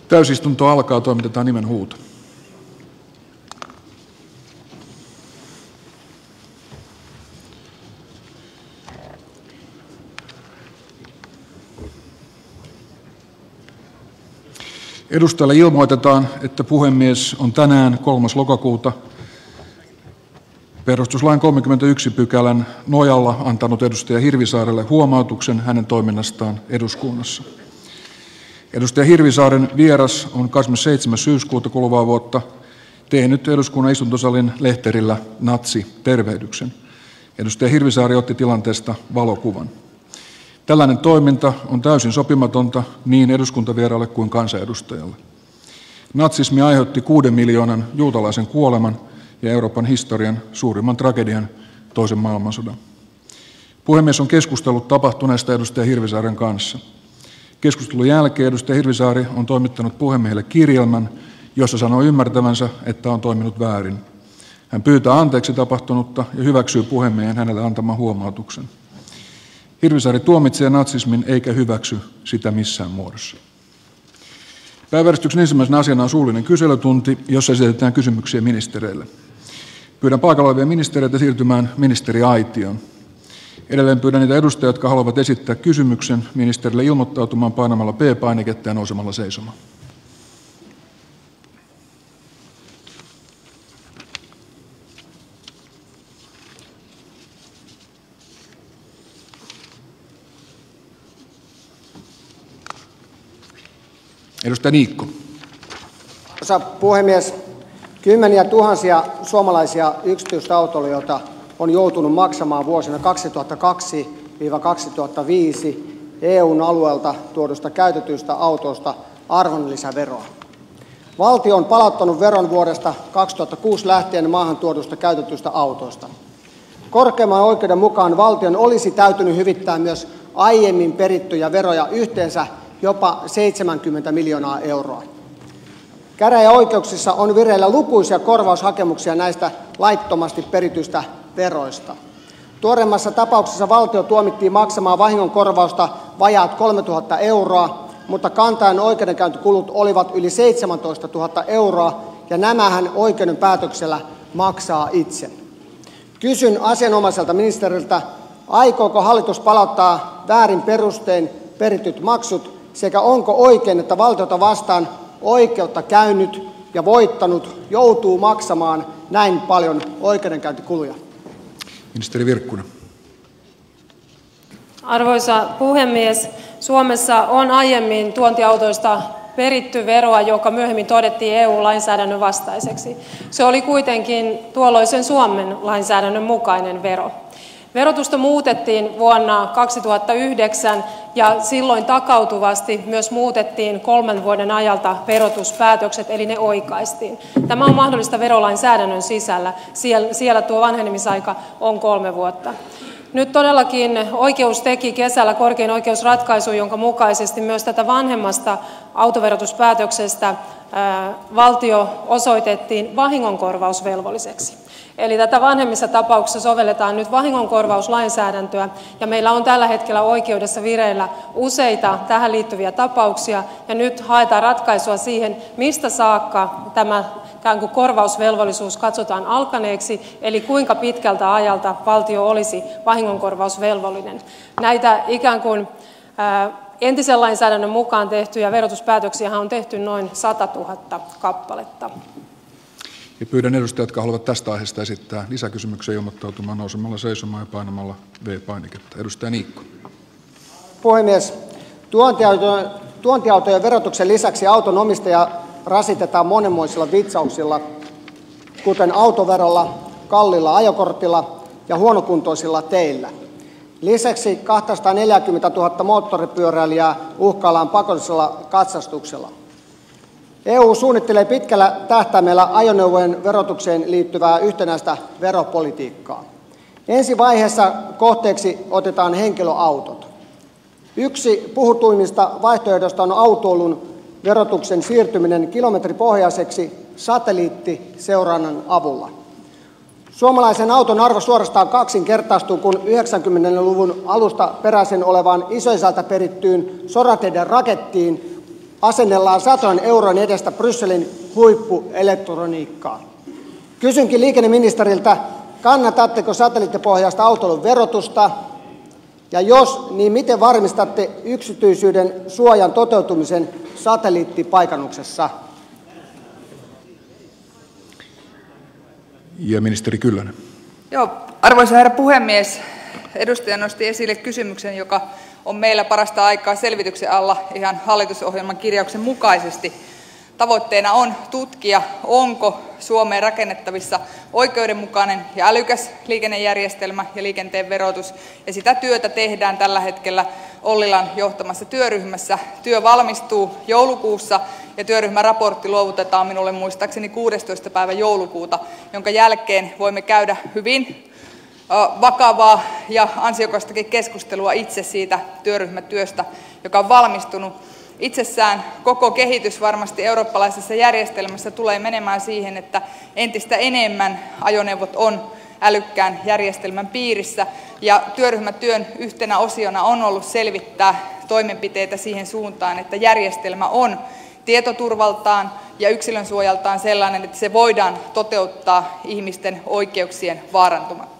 Täysistunto alkaa, toimitetaan nimenhuuto. Edustajalle ilmoitetaan, että puhemies on tänään 3. lokakuuta perustuslain 31 pykälän nojalla antanut edustaja Hirvisaarelle huomautuksen hänen toiminnastaan eduskunnassa. Edustaja Hirvisaaren vieras on 27. syyskuuta kuluvaa vuotta tehnyt eduskunnan istuntosalin lehterillä natsitervehdyksen. Edustaja Hirvisaari otti tilanteesta valokuvan. Tällainen toiminta on täysin sopimatonta niin eduskuntavieraalle kuin kansanedustajalle. Natsismi aiheutti 6 miljoonan juutalaisen kuoleman ja Euroopan historian suurimman tragedian toisen maailmansodan. Puhemies on keskustellut tapahtuneesta edustaja Hirvisaaren kanssa. Keskustelun jälkeen edustaja Hirvisaari on toimittanut puhemiehelle kirjelmän, jossa sanoo ymmärtävänsä, että on toiminut väärin. Hän pyytää anteeksi tapahtunutta ja hyväksyy puhemiehen hänelle antaman huomautuksen. Hirvisaari tuomitsee natsismin eikä hyväksy sitä missään muodossa. Päiväjärjestyksen ensimmäisenä asiana on suullinen kyselytunti, jossa esitetään kysymyksiä ministereille. Pyydän paikalla olevia ministereitä siirtymään ministeriaitioon. Edelleen pyydän niitä edustajia, jotka haluavat esittää kysymyksen ministerille ilmoittautumaan painamalla P-painiketta ja nousemalla seisomaan. Edustaja Niikko. Arvoisa puhemies, kymmeniä tuhansia suomalaisia yksityisautoilijoita on joutunut maksamaan vuosina 2002-2005 EUn alueelta tuodusta käytetyistä autoista arvonlisäveroa. Valtio on palauttanut veron vuodesta 2006 lähtien maahan tuodusta käytetyistä autoista. Korkeimman oikeuden mukaan valtion olisi täytynyt hyvittää myös aiemmin perittyjä veroja yhteensä jopa 70 miljoonaa euroa. Käräjäoikeuksissa on vireillä lukuisia korvaushakemuksia näistä laittomasti perityistä veroista. Tuoreimmassa tapauksessa valtio tuomittiin maksamaan vahingonkorvausta vajaat 3 000 euroa, mutta kantajan oikeudenkäyntikulut olivat yli 17 000 euroa, ja nämähän oikeuden päätöksellä maksaa itse. Kysyn asianomaiselta ministeriltä, aikooko hallitus palauttaa väärin perustein perityt maksut, sekä onko oikein, että valtiota vastaan oikeutta käynyt ja voittanut joutuu maksamaan näin paljon oikeudenkäyntikuluja? Ministeri Virkkunen. Arvoisa puhemies, Suomessa on aiemmin tuontiautoista peritty veroa, joka myöhemmin todettiin EU-lainsäädännön vastaiseksi. Se oli kuitenkin tuolloisen Suomen lainsäädännön mukainen vero. Verotusta muutettiin vuonna 2009 ja silloin takautuvasti myös muutettiin 3 vuoden ajalta verotuspäätökset, eli ne oikaistiin. Tämä on mahdollista verolainsäädännön sisällä. Siellä tuo vanhenemisaika on 3 vuotta. Nyt todellakin oikeus teki kesällä korkein oikeus ratkaisun, jonka mukaisesti myös tätä vanhemmasta autoverotuspäätöksestä valtio osoitettiin vahingonkorvausvelvolliseksi. Eli tätä vanhemmissa tapauksissa sovelletaan nyt vahingonkorvauslainsäädäntöä, ja meillä on tällä hetkellä oikeudessa vireillä useita tähän liittyviä tapauksia, ja nyt haetaan ratkaisua siihen, mistä saakka tämä ikään kuin korvausvelvollisuus katsotaan alkaneeksi, eli kuinka pitkältä ajalta valtio olisi vahingonkorvausvelvollinen. Näitä ikään kuin entisen lainsäädännön mukaan tehtyjä verotuspäätöksiä on tehty noin 100 000 kappaletta. Ja pyydän edustajat, jotka haluavat tästä aiheesta esittää lisäkysymyksiä, ilmoittautumaan nousemalla seisomaan ja painamalla V-painiketta. Edustaja Niikko. Puhemies, tuontiautojen verotuksen lisäksi auton omistaja rasitetaan monenmoisilla vitsauksilla, kuten autoverolla, kalliilla ajokortilla ja huonokuntoisilla teillä. Lisäksi 240 000 moottoripyöräilijää uhkaillaan pakollisella katsastuksella. EU suunnittelee pitkällä tähtäimellä ajoneuvojen verotukseen liittyvää yhtenäistä veropolitiikkaa. Ensi vaiheessa kohteeksi otetaan henkilöautot. Yksi puhutuimmista vaihtoehdoista on autoilun verotuksen siirtyminen kilometripohjaiseksi satelliittiseurannan avulla. Suomalaisen auton arvo suorastaan kaksinkertaistuu, kun 90-luvun alusta peräisin olevaan isoisältä perittyyn sorateiden rakettiin asennellaan satojen eurojen edestä Brysselin huippuelektroniikkaa. Kysynkin liikenneministeriltä, kannatatteko satelliittipohjaista autoilun verotusta? Ja jos, niin miten varmistatte yksityisyyden suojan toteutumisen satelliittipaikannuksessa? Ja ministeri Kyllönen. Joo, arvoisa herra puhemies. Edustaja nosti esille kysymyksen, joka on meillä parasta aikaa selvityksen alla ihan hallitusohjelman kirjauksen mukaisesti. Tavoitteena on tutkia, onko Suomeen rakennettavissa oikeudenmukainen ja älykäs liikennejärjestelmä ja liikenteen verotus. Ja sitä työtä tehdään tällä hetkellä Ollilan johtamassa työryhmässä. Työ valmistuu joulukuussa ja työryhmän raportti luovutetaan minulle muistaakseni 16. päivä joulukuuta, jonka jälkeen voimme käydä hyvin vakavaa ja ansiokastakin keskustelua itse siitä työryhmätyöstä, joka on valmistunut. Itsessään koko kehitys varmasti eurooppalaisessa järjestelmässä tulee menemään siihen, että entistä enemmän ajoneuvot on älykkään järjestelmän piirissä. Ja työryhmätyön yhtenä osiona on ollut selvittää toimenpiteitä siihen suuntaan, että järjestelmä on tietoturvaltaan ja yksilönsuojaltaan sellainen, että se voidaan toteuttaa ihmisten oikeuksien vaarantumatta.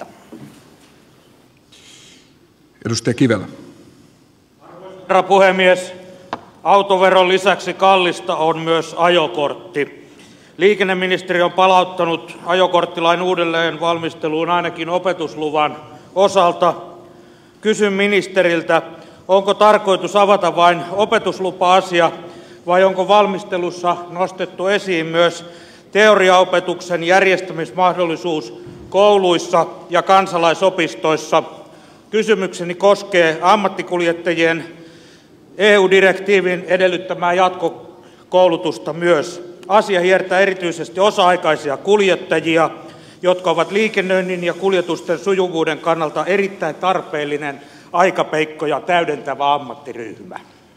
Edustaja Kivelä. Arvoisa herra puhemies, autoveron lisäksi kallista on myös ajokortti. Liikenneministeri on palauttanut ajokorttilain uudelleen valmisteluun ainakin opetusluvan osalta. Kysyn ministeriltä, onko tarkoitus avata vain opetuslupa-asia vai onko valmistelussa nostettu esiin myös teoriaopetuksen järjestämismahdollisuus kouluissa ja kansalaisopistoissa? Kysymykseni koskee ammattikuljettajien EU-direktiivin edellyttämää jatkokoulutusta myös. Asia hiertää erityisesti osa-aikaisia kuljettajia, jotka ovat liikennöinnin ja kuljetusten sujuvuuden kannalta erittäin tarpeellinen aikapeikkoja täydentävä ammattiryhmä.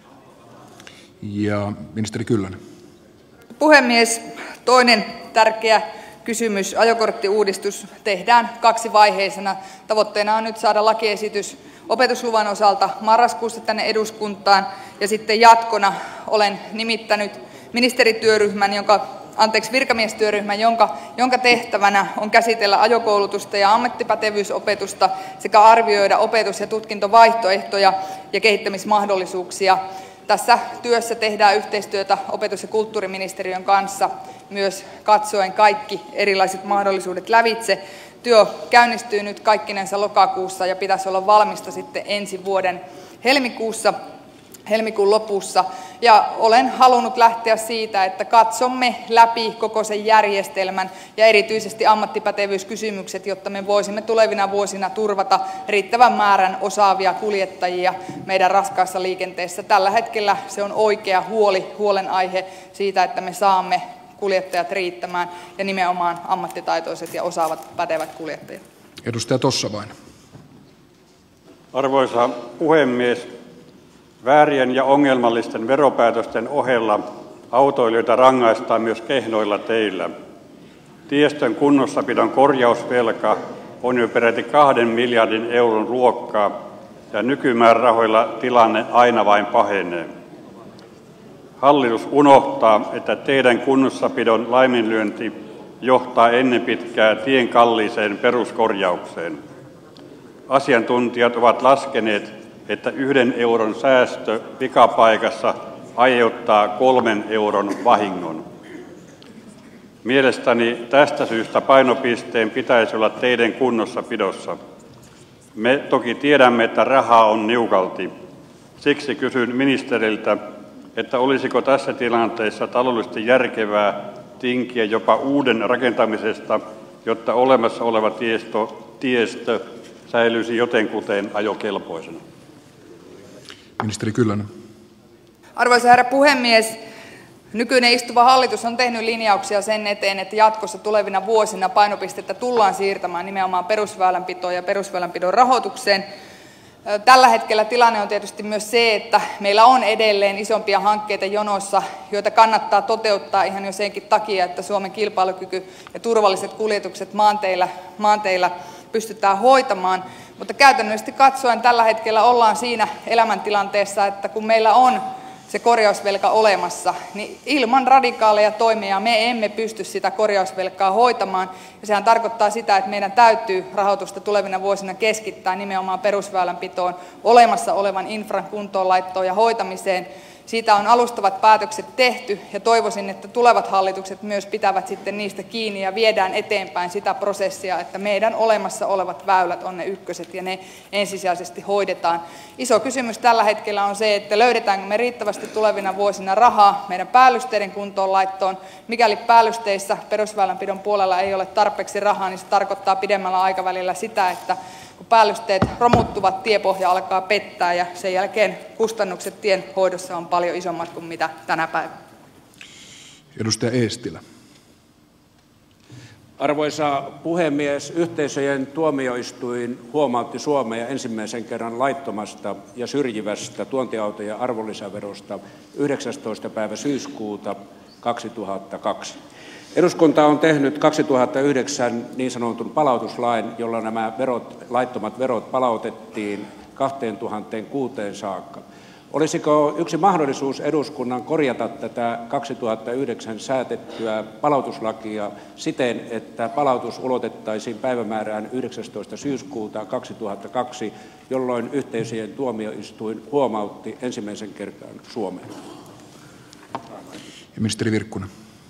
Ja ministeri Kyllönen. Puhemies, toinen tärkeä kysymys, ajokorttiuudistus, tehdään kaksivaiheisena. Tavoitteena on nyt saada lakiesitys opetusluvan osalta marraskuussa tänne eduskuntaan ja sitten jatkona olen nimittänyt virkamiestyöryhmän, jonka tehtävänä on käsitellä ajokoulutusta ja ammattipätevyysopetusta sekä arvioida opetus- ja tutkintovaihtoehtoja ja kehittämismahdollisuuksia. Tässä työssä tehdään yhteistyötä opetus- ja kulttuuriministeriön kanssa myös katsoen kaikki erilaiset mahdollisuudet lävitse. Työ käynnistyy nyt kaikkinensa lokakuussa ja pitäisi olla valmista sitten ensi vuoden helmikuun lopussa. Ja olen halunnut lähteä siitä, että katsomme läpi koko sen järjestelmän ja erityisesti ammattipätevyyskysymykset, jotta me voisimme tulevina vuosina turvata riittävän määrän osaavia kuljettajia meidän raskaassa liikenteessä. Tällä hetkellä se on oikea huolenaihe siitä, että me saamme kuljettajat riittämään ja nimenomaan ammattitaitoiset ja osaavat pätevät kuljettajat. Edustaja Tossavainen. Arvoisa puhemies, väärien ja ongelmallisten veropäätösten ohella autoilijoita rangaistaan myös kehnoilla teillä. Tiestön kunnossapidon korjausvelka on jo peräti 2 miljardin euron luokkaa ja nykymäärärahoilla tilanne aina vain pahenee. Hallitus unohtaa, että teidän kunnossapidon laiminlyönti johtaa ennen pitkää tien kalliiseen peruskorjaukseen. Asiantuntijat ovat laskeneet, että 1 euron säästö pikapaikassa aiheuttaa 3 euron vahingon. Mielestäni tästä syystä painopisteen pitäisi olla teidän kunnossapidossa. Me toki tiedämme, että rahaa on niukalti. Siksi kysyn ministeriltä, että olisiko tässä tilanteessa taloudellisesti järkevää tinkiä jopa uuden rakentamisesta, jotta olemassa oleva tiestö säilyisi jotenkuten ajokelpoisena. Ministeri Kyllönen. Arvoisa herra puhemies, nykyinen istuva hallitus on tehnyt linjauksia sen eteen, että jatkossa tulevina vuosina painopistettä tullaan siirtämään nimenomaan perusväylänpitoon ja perusväylänpidon rahoitukseen. Tällä hetkellä tilanne on tietysti myös se, että meillä on edelleen isompia hankkeita jonossa, joita kannattaa toteuttaa ihan jo senkin takia, että Suomen kilpailukyky ja turvalliset kuljetukset maanteillä pystytään hoitamaan. Mutta käytännöllisesti katsoen tällä hetkellä ollaan siinä elämäntilanteessa, että kun meillä on se korjausvelka olemassa, niin ilman radikaaleja toimia me emme pysty sitä korjausvelkaa hoitamaan. Ja sehän tarkoittaa sitä, että meidän täytyy rahoitusta tulevina vuosina keskittää nimenomaan perusväylänpitoon, olemassa olevan infran kuntoonlaittoon ja hoitamiseen. Siitä on alustavat päätökset tehty ja toivoisin, että tulevat hallitukset myös pitävät sitten niistä kiinni ja viedään eteenpäin sitä prosessia, että meidän olemassa olevat väylät on ne ykköset ja ne ensisijaisesti hoidetaan. Iso kysymys tällä hetkellä on se, että löydetäänkö me riittävästi tulevina vuosina rahaa meidän päällysteiden kuntoonlaittoon. Mikäli päällysteissä perusväylänpidon puolella ei ole tarpeeksi rahaa, niin se tarkoittaa pidemmällä aikavälillä sitä, että kun päällysteet romuttuvat, tiepohja alkaa pettää ja sen jälkeen kustannukset tien hoidossa on paljon isommat kuin mitä tänä päivänä. Edustaja Eestilä. Arvoisa puhemies, yhteisöjen tuomioistuin huomautti Suomea ensimmäisen kerran laittomasta ja syrjivästä tuontiautojen arvonlisäverosta 19. päivä syyskuuta 2002. Eduskunta on tehnyt 2009 niin sanotun palautuslain, jolla nämä laittomat verot palautettiin 2006 saakka. Olisiko yksi mahdollisuus eduskunnan korjata tätä 2009 säätettyä palautuslakia siten, että palautus ulotettaisiin päivämäärään 19. syyskuuta 2002, jolloin yhteisöjen tuomioistuin huomautti ensimmäisen kerran Suomeen? Ja ministeri Virkkunen.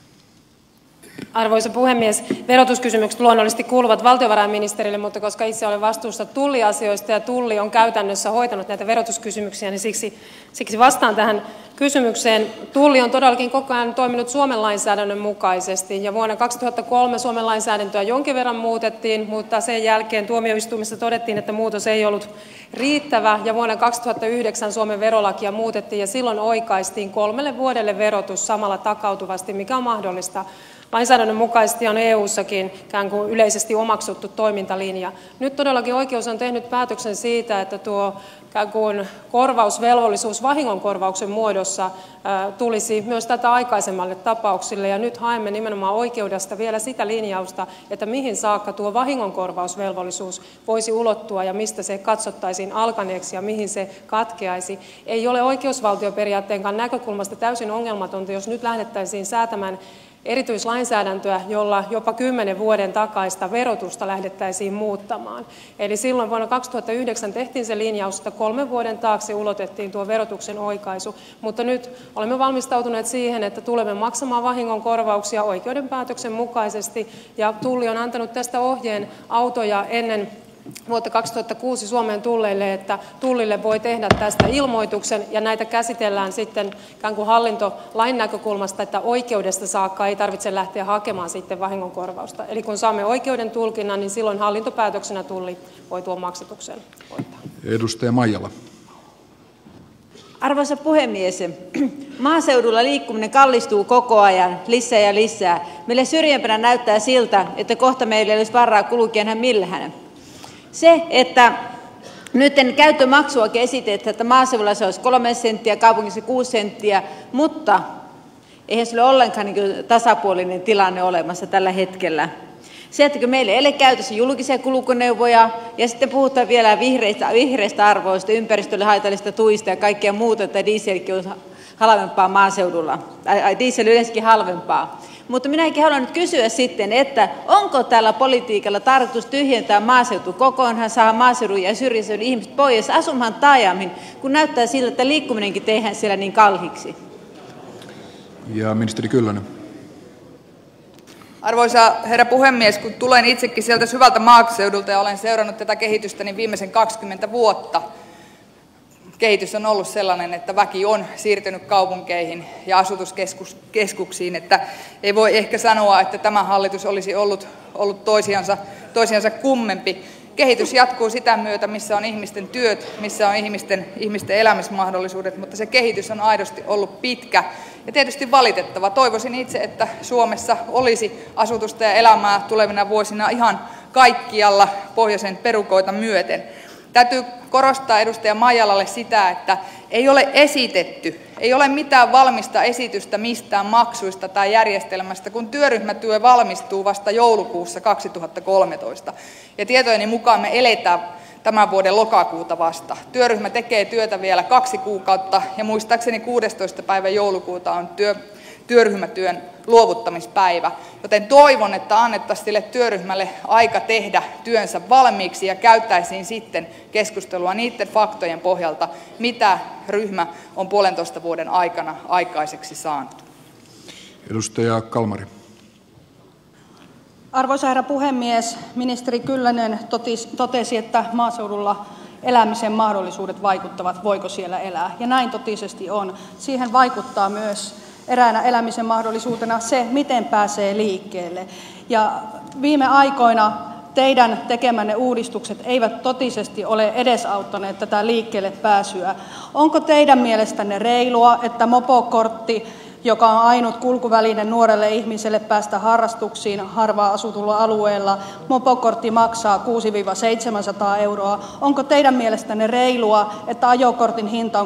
Arvoisa puhemies, verotuskysymykset luonnollisesti kuuluvat valtiovarainministerille, mutta koska itse olen vastuussa tulliasioista ja Tulli on käytännössä hoitanut näitä verotuskysymyksiä, niin siksi vastaan tähän kysymykseen. Tulli on todellakin koko ajan toiminut Suomen lainsäädännön mukaisesti ja vuonna 2003 Suomen lainsäädäntöä jonkin verran muutettiin, mutta sen jälkeen tuomioistuimessa todettiin, että muutos ei ollut riittävä ja vuonna 2009 Suomen verolakia muutettiin ja silloin oikaistiin 3 vuodelle verotus samalla takautuvasti, mikä on mahdollista. Lainsäädännön mukaisesti on EU-sakin ikään kuin yleisesti omaksuttu toimintalinja. Nyt todellakin oikeus on tehnyt päätöksen siitä, että tuo ikään kuin korvausvelvollisuus vahingonkorvauksen muodossa tulisi myös tätä aikaisemmalle tapauksille. Ja nyt haemme nimenomaan oikeudesta vielä sitä linjausta, että mihin saakka tuo vahingonkorvausvelvollisuus voisi ulottua ja mistä se katsottaisiin alkaneeksi ja mihin se katkeaisi. Ei ole oikeusvaltioperiaatteenkaan näkökulmasta täysin ongelmatonta, jos nyt lähdettäisiin säätämään erityislainsäädäntöä, jolla jopa 10 vuoden takaista verotusta lähdettäisiin muuttamaan. Eli silloin vuonna 2009 tehtiin se linjaus, että 3 vuoden taakse ulotettiin tuo verotuksen oikaisu, mutta nyt olemme valmistautuneet siihen, että tulemme maksamaan vahingonkorvauksia oikeuden päätöksen mukaisesti, ja Tulli on antanut tästä ohjeen autoja ennen vuotta 2006 Suomeen tulleille, että Tullille voi tehdä tästä ilmoituksen ja näitä käsitellään sitten ikään kuin hallintolain näkökulmasta, että oikeudesta saakka ei tarvitse lähteä hakemaan sitten vahingonkorvausta. Eli kun saamme oikeuden tulkinnan, niin silloin hallintopäätöksenä Tulli voi tuon maksatuksen hoitaa. Edustaja Maijala. Arvoisa puhemies, maaseudulla liikkuminen kallistuu koko ajan lisää ja lisää. Meille syrjempänä näyttää siltä, että kohta meillä ei olisi varaa kulkea enää millään. Se, että nyt käyttömaksuakin esitetään, että maaseudulla se olisi 3 senttiä, kaupungissa 6 senttiä, mutta eihän se ole ollenkaan niin tasapuolinen tilanne olemassa tällä hetkellä. Se, että kun meillä ei ole käytössä julkisia kulkuneuvoja ja sitten puhutaan vielä vihreistä arvoista, ympäristölle haitallisista tuista ja kaikkea muuta, että dieselkin on halvempaa maaseudulla, diesel yleensäkin halvempaa. Mutta minäkin haluan nyt kysyä sitten, että onko tällä politiikalla tarkoitus tyhjentää maaseutu kokonaan, saada maaseudun ja syrjäseudun ihmiset pois asumaan taajamiin, kun näyttää siltä, että liikkuminenkin tehdään siellä niin kalliiksi? Ja ministeri Kyllönen. Arvoisa herra puhemies, kun tulen itsekin sieltä syvältä maaseudulta ja olen seurannut tätä kehitystä niin viimeisen 20 vuotta, kehitys on ollut sellainen, että väki on siirtynyt kaupunkeihin ja asutuskeskuksiin, että ei voi ehkä sanoa, että tämä hallitus olisi ollut toisiansa kummempi. Kehitys jatkuu sitä myötä, missä on ihmisten työt, missä on ihmisten elämismahdollisuudet, mutta se kehitys on aidosti ollut pitkä ja tietysti valitettava. Toivoisin itse, että Suomessa olisi asutusta ja elämää tulevina vuosina ihan kaikkialla pohjoisen perukoita myöten. Täytyy korostaa edustaja Maijalalle sitä, että ei ole mitään valmista esitystä mistään maksuista tai järjestelmästä, kun työryhmätyö valmistuu vasta joulukuussa 2013. Ja tietojeni mukaan me eletään tämän vuoden lokakuuta vasta. Työryhmä tekee työtä vielä 2 kuukautta ja muistaakseni 16. päivä joulukuuta on työryhmätyön luovuttamispäivä, joten toivon, että annettaisiin sille työryhmälle aika tehdä työnsä valmiiksi ja käytäisiin sitten keskustelua niiden faktojen pohjalta, mitä ryhmä on 1,5 vuoden aikana aikaiseksi saanut. Edustaja Kalmari. Arvoisa herra puhemies, ministeri Kyllönen totesi, että maaseudulla elämisen mahdollisuudet vaikuttavat, voiko siellä elää. Ja näin totisesti on. Siihen vaikuttaa myös eräänä elämisen mahdollisuutena se, miten pääsee liikkeelle. Ja viime aikoina teidän tekemänne uudistukset eivät totisesti ole edesauttaneet tätä liikkeelle pääsyä. Onko teidän mielestänne reilua, että mopokortti, joka on ainut kulkuväline nuorelle ihmiselle päästä harrastuksiin harvaan asutulla alueella, mopokortti maksaa 600–700 euroa. Onko teidän mielestänne reilua, että ajokortin hinta on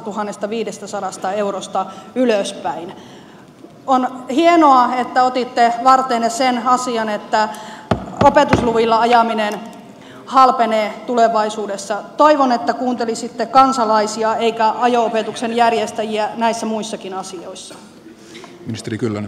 2500 eurosta ylöspäin? On hienoa, että otitte varteenne sen asian, että opetusluvilla ajaminen halpenee tulevaisuudessa. Toivon, että kuuntelisitte kansalaisia eikä ajo-opetuksen järjestäjiä näissä muissakin asioissa. Ministeri Kyllönen.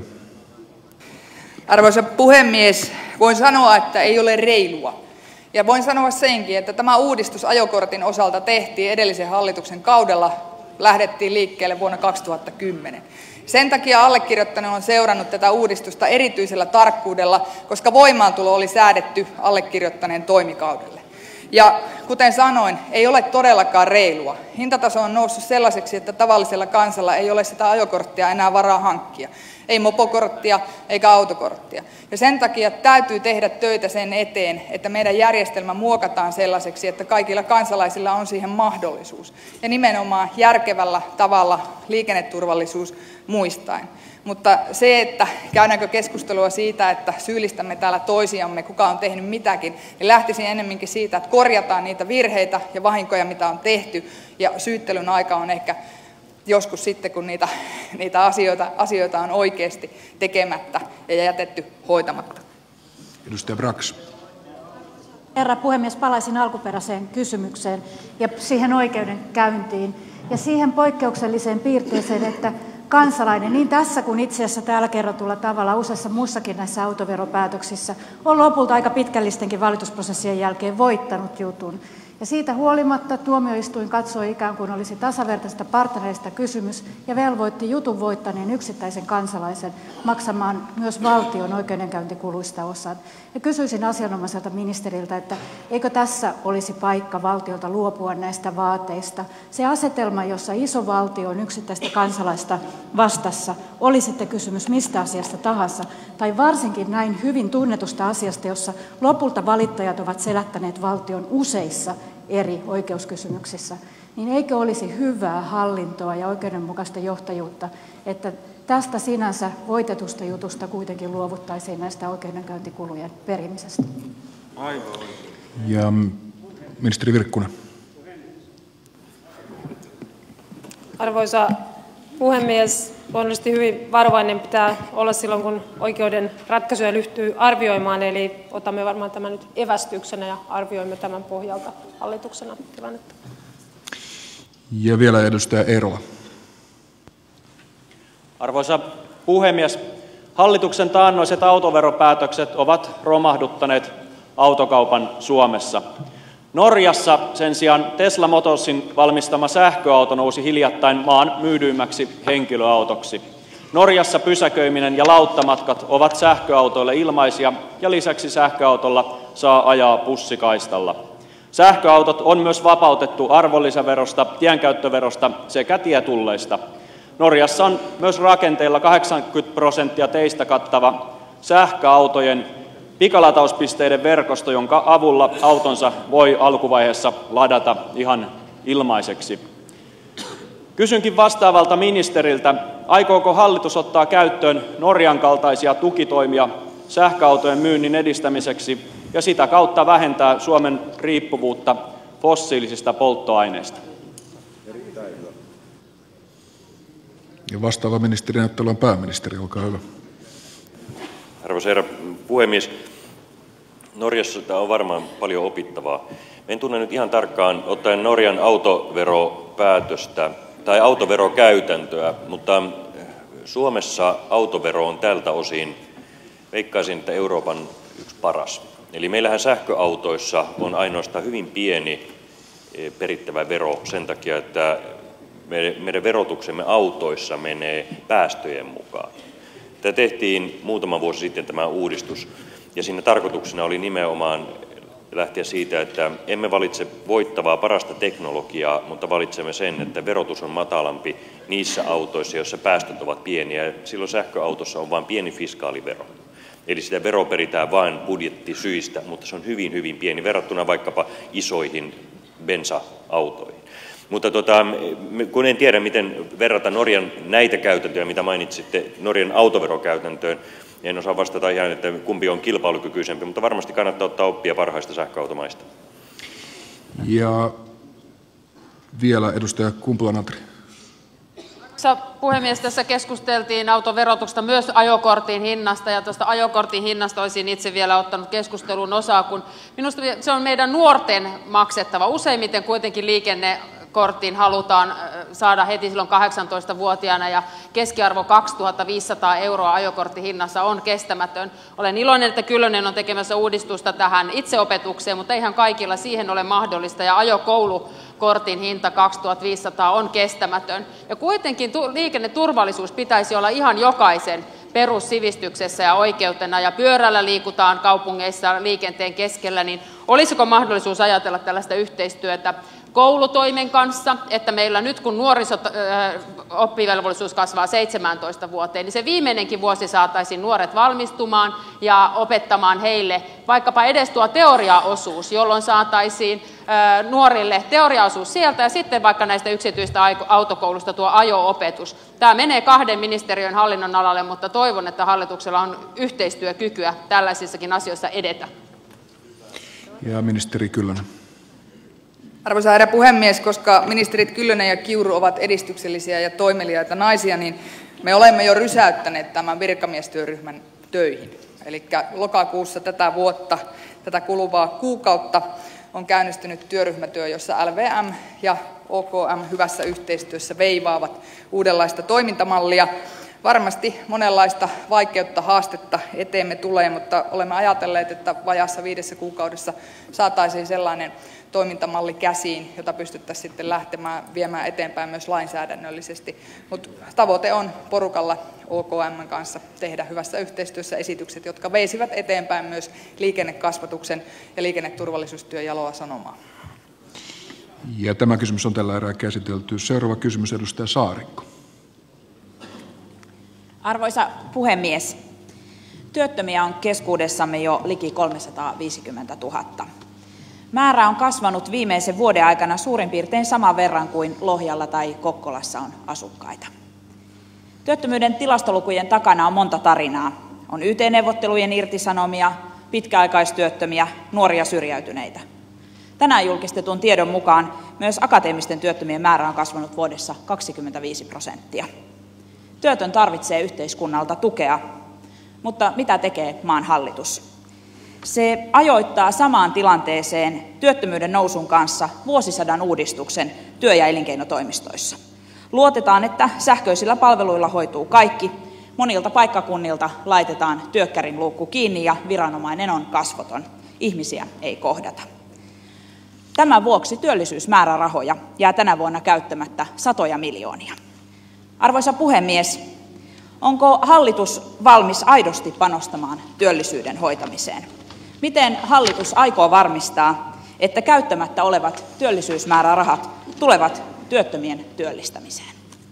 Arvoisa puhemies, voin sanoa, että ei ole reilua. Ja voin sanoa senkin, että tämä uudistus ajokortin osalta tehtiin edellisen hallituksen kaudella, lähdettiin liikkeelle vuonna 2010. Sen takia allekirjoittanut on seurannut tätä uudistusta erityisellä tarkkuudella, koska voimaantulo oli säädetty allekirjoittaneen toimikaudelle. Ja kuten sanoin, ei ole todellakaan reilua. Hintataso on noussut sellaiseksi, että tavallisella kansalla ei ole sitä ajokorttia enää varaa hankkia. Ei mopokorttia eikä autokorttia. Ja sen takia täytyy tehdä töitä sen eteen, että meidän järjestelmä muokataan sellaiseksi, että kaikilla kansalaisilla on siihen mahdollisuus. Ja nimenomaan järkevällä tavalla liikenneturvallisuus muistaen. Mutta se, että käydäänkö keskustelua siitä, että syyllistämme täällä toisiamme, kuka on tehnyt mitäkin, niin lähtisin ennemminkin siitä, että korjataan niitä virheitä ja vahinkoja, mitä on tehty. Ja syyttelyn aika on ehkä joskus sitten, kun niitä asioita on oikeasti tekemättä ja jätetty hoitamatta. Edustaja Brax. Herra puhemies, palaisin alkuperäiseen kysymykseen ja siihen oikeudenkäyntiin ja siihen poikkeukselliseen piirteeseen, että kansalainen niin tässä kuin itse asiassa täällä kerrotulla tavalla useissa muissakin näissä autoveropäätöksissä on lopulta aika pitkällistenkin valitusprosessien jälkeen voittanut jutun. Ja siitä huolimatta tuomioistuin katsoi ikään kuin olisi tasavertaisesta partnereista kysymys ja velvoitti jutun voittaneen yksittäisen kansalaisen maksamaan myös valtion oikeudenkäyntikuluista osan. Ja kysyisin asianomaiselta ministeriltä, että eikö tässä olisi paikka valtiolta luopua näistä vaateista. Se asetelma, jossa iso valtio on yksittäistä kansalaista vastassa, oli sitten kysymys mistä asiasta tahansa, tai varsinkin näin hyvin tunnetusta asiasta, jossa lopulta valittajat ovat selättäneet valtion useissa eri oikeuskysymyksissä, niin eikö olisi hyvää hallintoa ja oikeudenmukaista johtajuutta, että tästä sinänsä voitetusta jutusta kuitenkin luovuttaisiin näistä oikeudenkäyntikulujen perimisestä? Aivan. Ja ministeri Virkkunen. Arvoisa puhemies, luonnollisesti hyvin varovainen pitää olla silloin, kun oikeuden ratkaisuja ryhtyy arvioimaan, eli otamme varmaan tämän nyt evästyksenä ja arvioimme tämän pohjalta hallituksena tilannetta. Ja vielä edustaja Eerola. Arvoisa puhemies, hallituksen taannoiset autoveropäätökset ovat romahduttaneet autokaupan Suomessa. Norjassa sen sijaan Tesla Motorsin valmistama sähköauto nousi hiljattain maan myydyimmäksi henkilöautoksi. Norjassa pysäköiminen ja lauttamatkat ovat sähköautoille ilmaisia ja lisäksi sähköautolla saa ajaa bussikaistalla. Sähköautot on myös vapautettu arvonlisäverosta, tienkäyttöverosta sekä tietulleista. Norjassa on myös rakenteilla 80% teistä kattava sähköautojen pikalatauspisteiden verkosto, jonka avulla autonsa voi alkuvaiheessa ladata ihan ilmaiseksi. Kysynkin vastaavalta ministeriltä, aikooko hallitus ottaa käyttöön Norjan kaltaisia tukitoimia sähköautojen myynnin edistämiseksi ja sitä kautta vähentää Suomen riippuvuutta fossiilisista polttoaineista? Ja vastaava ministeri näyttää olevan pääministeri, olkaa hyvä. Arvoisa herra puhemies, Norjassa on varmaan paljon opittavaa. En tunne nyt ihan tarkkaan ottaen Norjan autoveropäätöstä tai autoverokäytäntöä, mutta Suomessa autovero on tältä osin, veikkaisin, että Euroopan yksi paras. Eli meillähän sähköautoissa on ainoastaan hyvin pieni perittävä vero sen takia, että meidän verotuksemme autoissa menee päästöjen mukaan. Tämä tehtiin muutama vuosi sitten tämä uudistus, ja siinä tarkoituksena oli nimenomaan lähteä siitä, että emme valitse voittavaa parasta teknologiaa, mutta valitsemme sen, että verotus on matalampi niissä autoissa, joissa päästöt ovat pieniä. Silloin sähköautossa on vain pieni fiskaalivero. Eli sitä veroa peritään vain budjettisyistä, mutta se on hyvin, hyvin pieni verrattuna vaikkapa isoihin bensa-autoihin. Mutta kun en tiedä, miten verrata Norjan näitä käytäntöjä, mitä mainitsitte, Norjan autoverokäytäntöön, en osaa vastata ihan, että kumpi on kilpailukykyisempi, mutta varmasti kannattaa ottaa oppia parhaista sähköautomaista. Ja vielä edustaja Kumpula-Natri. Arvoisa puhemies, tässä keskusteltiin autoverotuksesta myös ajokortin hinnasta, ja tuosta ajokortin hinnasta olisin itse vielä ottanut keskusteluun osaa, kun minusta se on meidän nuorten maksettava. Useimmiten kuitenkin liikennekorttiin halutaan saada heti silloin 18-vuotiaana, ja keskiarvo 2 500 € ajokorttihinnassa on kestämätön. Olen iloinen, että Kyllönen on tekemässä uudistusta tähän itseopetukseen, mutta eihän kaikilla siihen ole mahdollista, ja ajokoulukortin hinta 2 500 on kestämätön. Ja kuitenkin liikenneturvallisuus pitäisi olla ihan jokaisen perussivistyksessä ja oikeutena, ja pyörällä liikutaan kaupungeissa liikenteen keskellä, niin olisiko mahdollisuus ajatella tällaista yhteistyötä koulutoimen kanssa, että meillä nyt kun oppivelvollisuus kasvaa 17 vuoteen, niin se viimeinenkin vuosi saataisiin nuoret valmistumaan ja opettamaan heille vaikkapa edes tuo teoriaosuus, jolloin saataisiin nuorille teoriaosuus sieltä ja sitten vaikka näistä yksityistä autokoulusta tuo ajo-opetus. Tämä menee 2 ministeriön hallinnonalalle, mutta toivon, että hallituksella on yhteistyökykyä tällaisissakin asioissa edetä. Ja ministeri Kyllönen. Arvoisa herra puhemies, koska ministerit Kyllönen ja Kiuru ovat edistyksellisiä ja toimeliaita naisia, niin me olemme jo rysäyttäneet tämän virkamiestyöryhmän töihin. Eli lokakuussa tätä vuotta, tätä kuluvaa kuukautta, on käynnistynyt työryhmätyö, jossa LVM ja OKM hyvässä yhteistyössä veivaavat uudenlaista toimintamallia. Varmasti monenlaista vaikeutta, haastetta eteemme tulee, mutta olemme ajatelleet, että vajaassa 5 kuukaudessa saataisiin sellainen toimintamalli käsiin, jota pystyttäisiin sitten lähtemään viemään eteenpäin myös lainsäädännöllisesti. Mutta tavoite on porukalla OKM kanssa tehdä hyvässä yhteistyössä esitykset, jotka veisivät eteenpäin myös liikennekasvatuksen ja liikenneturvallisuustyön jaloa sanomaa. Ja tämä kysymys on tällä erää käsitelty. Seuraava kysymys, edustaja Saarikko. Arvoisa puhemies, työttömiä on keskuudessamme jo liki 350 000. Määrä on kasvanut viimeisen vuoden aikana suurin piirtein saman verran kuin Lohjalla tai Kokkolassa on asukkaita. Työttömyyden tilastolukujen takana on monta tarinaa. On YT-neuvottelujen irtisanomia, pitkäaikaistyöttömiä, nuoria syrjäytyneitä. Tänään julkistetun tiedon mukaan myös akateemisten työttömien määrä on kasvanut vuodessa 25%. Työtön tarvitsee yhteiskunnalta tukea, mutta mitä tekee maan hallitus? Se ajoittaa samaan tilanteeseen työttömyyden nousun kanssa vuosisadan uudistuksen työ- ja elinkeinotoimistoissa. Luotetaan, että sähköisillä palveluilla hoituu kaikki. Monilta paikkakunnilta laitetaan työkkärin luukku kiinni ja viranomainen on kasvoton. Ihmisiä ei kohdata. Tämän vuoksi työllisyysmäärärahoja jää tänä vuonna käyttämättä satoja miljoonia. Arvoisa puhemies, onko hallitus valmis aidosti panostamaan työllisyyden hoitamiseen? Miten hallitus aikoo varmistaa, että käyttämättä olevat työllisyysmäärärahat tulevat työttömien työllistämiseen?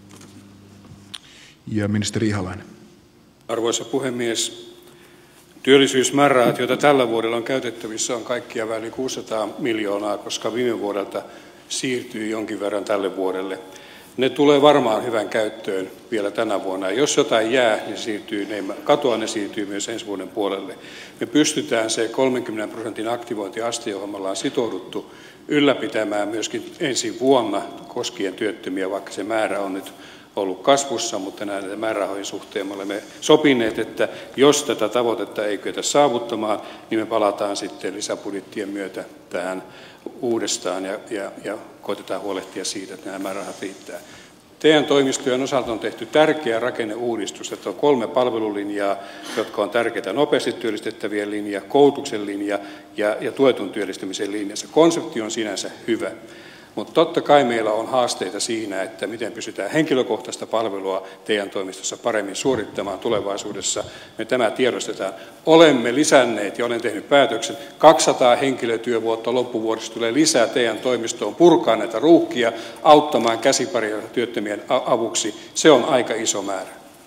Ja ministeri Ihalainen. Arvoisa puhemies, työllisyysmäärärahat, joita tällä vuodella on käytettävissä, on kaikkiaan väli 600 miljoonaa, koska viime vuodelta siirtyy jonkin verran tälle vuodelle. Ne tulee varmaan hyvän käyttöön vielä tänä vuonna. Ja jos jotain jää, ne siirtyy myös ensi vuoden puolelle. Me pystytään se 30% aktivointiaste, johon me ollaan sitouduttu, ylläpitämään myöskin ensi vuonna koskien työttömiä, vaikka se määrä on nyt ollut kasvussa, mutta näiden määrärahojen suhteen me olemme sopineet, että jos tätä tavoitetta ei kyetä saavuttamaan, niin me palataan sitten lisäbudjettien myötä tähän uudestaan ja koitetaan huolehtia siitä, että nämä määrärahat riittää. TE-toimistojen osalta on tehty tärkeä rakenneuudistus, että on 3 palvelulinjaa, jotka on tärkeitä nopeasti työllistettävien linja, koulutuksen linja ja tuetun työllistämisen linja. Se konsepti on sinänsä hyvä, mutta totta kai meillä on haasteita siinä, että miten pystytään henkilökohtaista palvelua TE-toimistossa paremmin suorittamaan tulevaisuudessa. Me tämä tiedostetaan. Olemme lisänneet ja olen tehnyt päätöksen, 200 henkilötyövuotta loppuvuodesta tulee lisää TE-toimistoon purkaa näitä ruuhkia, auttamaan käsiparia työttömien avuksi. Se on aika iso määrä.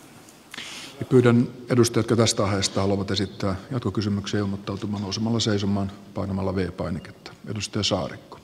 Ja pyydän edustajat, jotka tästä aiheesta haluavat esittää jatkokysymyksiä, ilmoittautumaan nousemalla seisomaan painamalla V-painiketta. Edustaja Saarikko.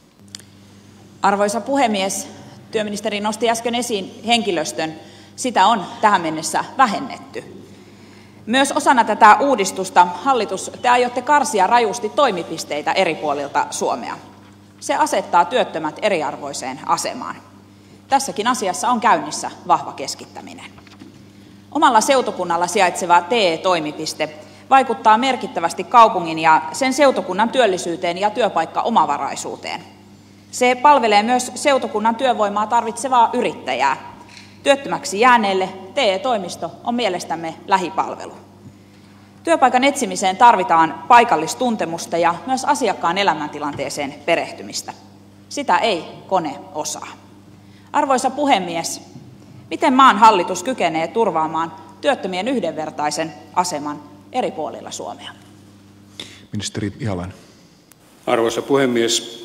Arvoisa puhemies, työministeri nosti äsken esiin henkilöstön. Sitä on tähän mennessä vähennetty. Myös osana tätä uudistusta, hallitus, te aiotte karsia rajusti toimipisteitä eri puolilta Suomea. Se asettaa työttömät eriarvoiseen asemaan. Tässäkin asiassa on käynnissä vahva keskittäminen. Omalla seutukunnalla sijaitseva TE-toimipiste vaikuttaa merkittävästi kaupungin ja sen seutukunnan työllisyyteen ja työpaikkaomavaraisuuteen. Se palvelee myös seutukunnan työvoimaa tarvitsevaa yrittäjää. Työttömäksi jääneelle TE-toimisto on mielestämme lähipalvelu. Työpaikan etsimiseen tarvitaan paikallistuntemusta ja myös asiakkaan elämäntilanteeseen perehtymistä. Sitä ei kone osaa. Arvoisa puhemies, miten maan hallitus kykenee turvaamaan työttömien yhdenvertaisen aseman eri puolilla Suomea? Ministeri Ihalainen. Arvoisa puhemies,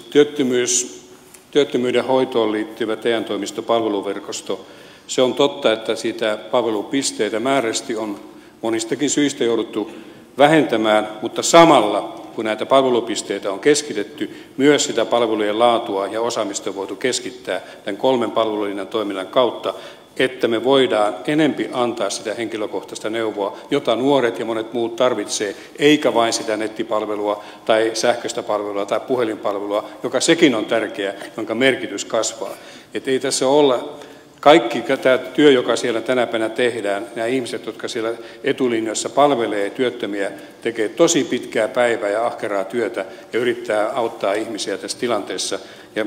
työttömyyden hoitoon liittyvä TE-toimistopalveluverkosto, se on totta, että siitä palvelupisteitä määräisesti on monistakin syistä jouduttu vähentämään, mutta samalla kun näitä palvelupisteitä on keskitetty, myös sitä palvelujen laatua ja osaamista on voitu keskittää tämän 3 palvelulinjan toiminnan kautta, että me voidaan enempi antaa sitä henkilökohtaista neuvoa, jota nuoret ja monet muut tarvitsee, eikä vain sitä nettipalvelua tai sähköistä palvelua tai puhelinpalvelua, joka sekin on tärkeä, jonka merkitys kasvaa. Että ei tässä olla kaikki tämä työ, joka siellä tänä päivänä tehdään, nämä ihmiset, jotka siellä etulinjassa palvelee työttömiä, tekee tosi pitkää päivää ja ahkeraa työtä ja yrittää auttaa ihmisiä tässä tilanteessa. Ja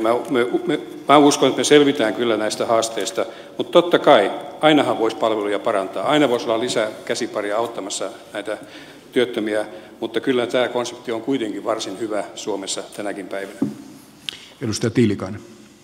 mä uskon, että me selvitään kyllä näistä haasteista, mutta totta kai ainahan voisi palveluja parantaa. Aina voisi olla lisää käsiparia auttamassa näitä työttömiä, mutta kyllä tämä konsepti on kuitenkin varsin hyvä Suomessa tänäkin päivänä. Edustaja Tiilikainen.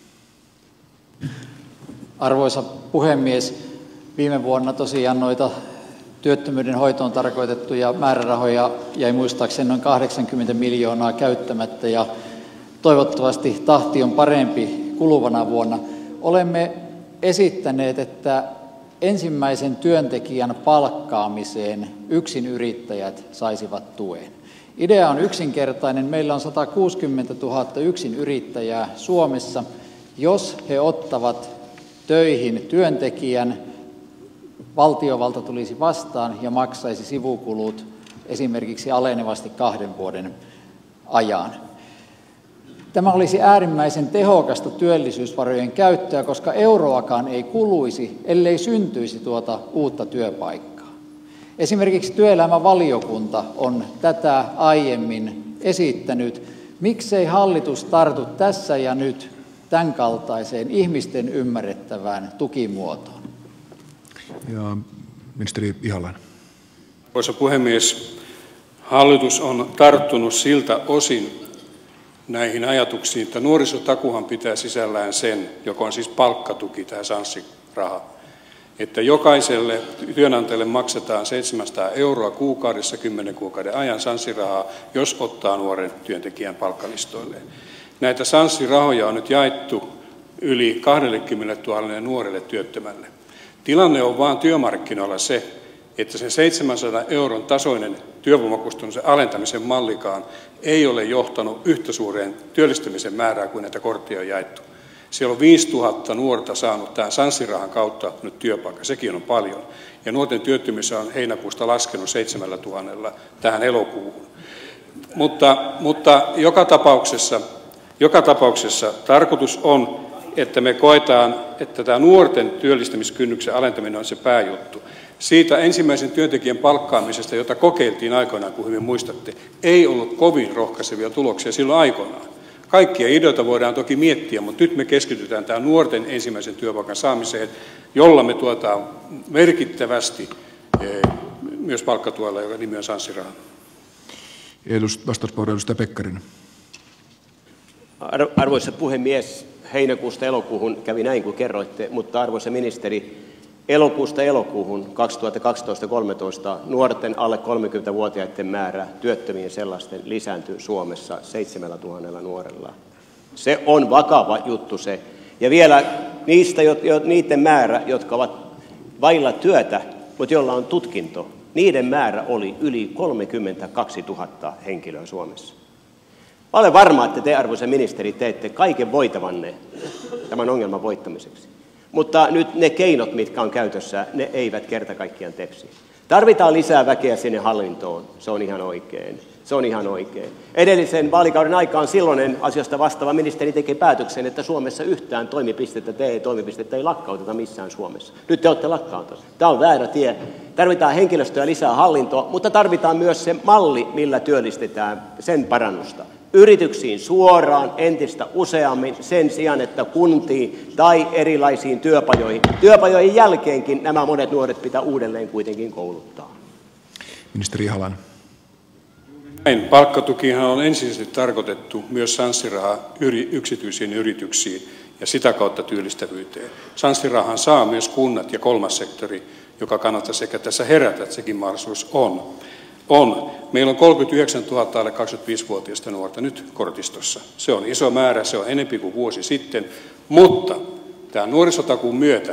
Arvoisa puhemies, viime vuonna tosiaan noita työttömyyden hoitoon tarkoitettuja määrärahoja jäi muistaakseni noin 80 miljoonaa käyttämättä ja toivottavasti tahti on parempi kuluvana vuonna. Olemme esittäneet, että ensimmäisen työntekijän palkkaamiseen yksinyrittäjät saisivat tuen. Idea on yksinkertainen. Meillä on 160 000 yksinyrittäjää Suomessa. Jos he ottavat töihin työntekijän, valtiovalta tulisi vastaan ja maksaisi sivukulut esimerkiksi alenevasti 2 vuoden ajan. Tämä olisi äärimmäisen tehokasta työllisyysvarojen käyttöä, koska euroakaan ei kuluisi, ellei syntyisi tuota uutta työpaikkaa. Esimerkiksi työelämävaliokunta on tätä aiemmin esittänyt. Miksei hallitus tartu tässä ja nyt tämän kaltaiseen ihmisten ymmärrettävään tukimuotoon? Ja ministeri Ihalainen. Arvoisa puhemies, hallitus on tarttunut siltä osin näihin ajatuksiin, että nuorisotakuhan pitää sisällään sen, joka on siis palkkatuki, tämä sanssi-raha, että jokaiselle työnantajalle maksetaan 700 € kuukaudessa 10 kuukauden ajan sanssirahaa, jos ottaa nuoren työntekijän palkkalistoilleen. Näitä sanssirahoja on nyt jaettu yli 20 000 nuorelle työttömälle. Tilanne on vaan työmarkkinoilla se, että sen 700 € tasoinen työvoimakustannuksen alentamisen mallikaan ei ole johtanut yhtä suureen työllistämisen määrään kuin näitä kortteja on jaettu. Siellä on 5 000 nuorta saanut tämän sanssirahan kautta nyt työpaikka, sekin on paljon. Ja nuorten työttömyys on heinäkuusta laskenut 7 000 tähän elokuuhun. Mutta joka tapauksessa tarkoitus on, että me koetaan, että tämä nuorten työllistämiskynnyksen alentaminen on se pääjuttu. Siitä ensimmäisen työntekijän palkkaamisesta, jota kokeiltiin aikoinaan, kun hyvin muistatte, ei ollut kovin rohkaisevia tuloksia silloin aikoinaan. Kaikkia ideoita voidaan toki miettiä, mutta nyt me keskitytään tähän nuorten ensimmäisen työpaikan saamiseen, jolla me tuotaan merkittävästi myös palkkatuella, joka nimi on Sanssi-raha. Vastauspuheenvuoro edustaja Pekkarinen. Arvoisa puhemies, heinäkuusta elokuuhun kävi näin kuin kerroitte, mutta arvoisa ministeri, elokuusta elokuuhun 2012-2013 nuorten alle 30-vuotiaiden määrä työttömien sellaisten lisääntyy Suomessa 7 000 nuorella. Se on vakava juttu se. Ja vielä niiden määrä, jotka ovat vailla työtä, mutta joilla on tutkinto, niiden määrä oli yli 32 000 henkilöä Suomessa. Mä olen varma, että te, arvoisa ministeri, teette kaiken voitavanne tämän ongelman voittamiseksi. Mutta nyt ne keinot, mitkä on käytössä, ne eivät kerta kaikkiaan tepsi. Tarvitaan lisää väkeä sinne hallintoon, se on ihan oikein. Se on ihan oikein. Edellisen vaalikauden aikaan silloinen asiasta vastaava ministeri teki päätöksen, että Suomessa yhtään TE-toimipistettä ei lakkauteta missään Suomessa. Nyt te olette lakkauttaneet. Tämä on väärä tie. Tarvitaan henkilöstöä lisää hallintoa, mutta tarvitaan myös se malli, millä työllistetään sen parannusta. Yrityksiin suoraan entistä useammin sen sijaan, että kuntiin tai erilaisiin työpajoihin. Työpajojen jälkeenkin nämä monet nuoret pitää uudelleen kuitenkin kouluttaa. Ministeri Ihalainen. Näin. Palkkatukihan on ensisijaisesti tarkoitettu myös Sanssi-raha yksityisiin yrityksiin ja sitä kautta työllistävyyteen. Sanssi-rahan saa myös kunnat ja kolmas sektori, joka kannattaa sekä tässä herätä, että sekin mahdollisuus on. Meillä on 39 000 alle 25-vuotiaista nuorta nyt kortistossa. Se on iso määrä, se on enemmän kuin vuosi sitten, mutta tämän nuorisotakuun myötä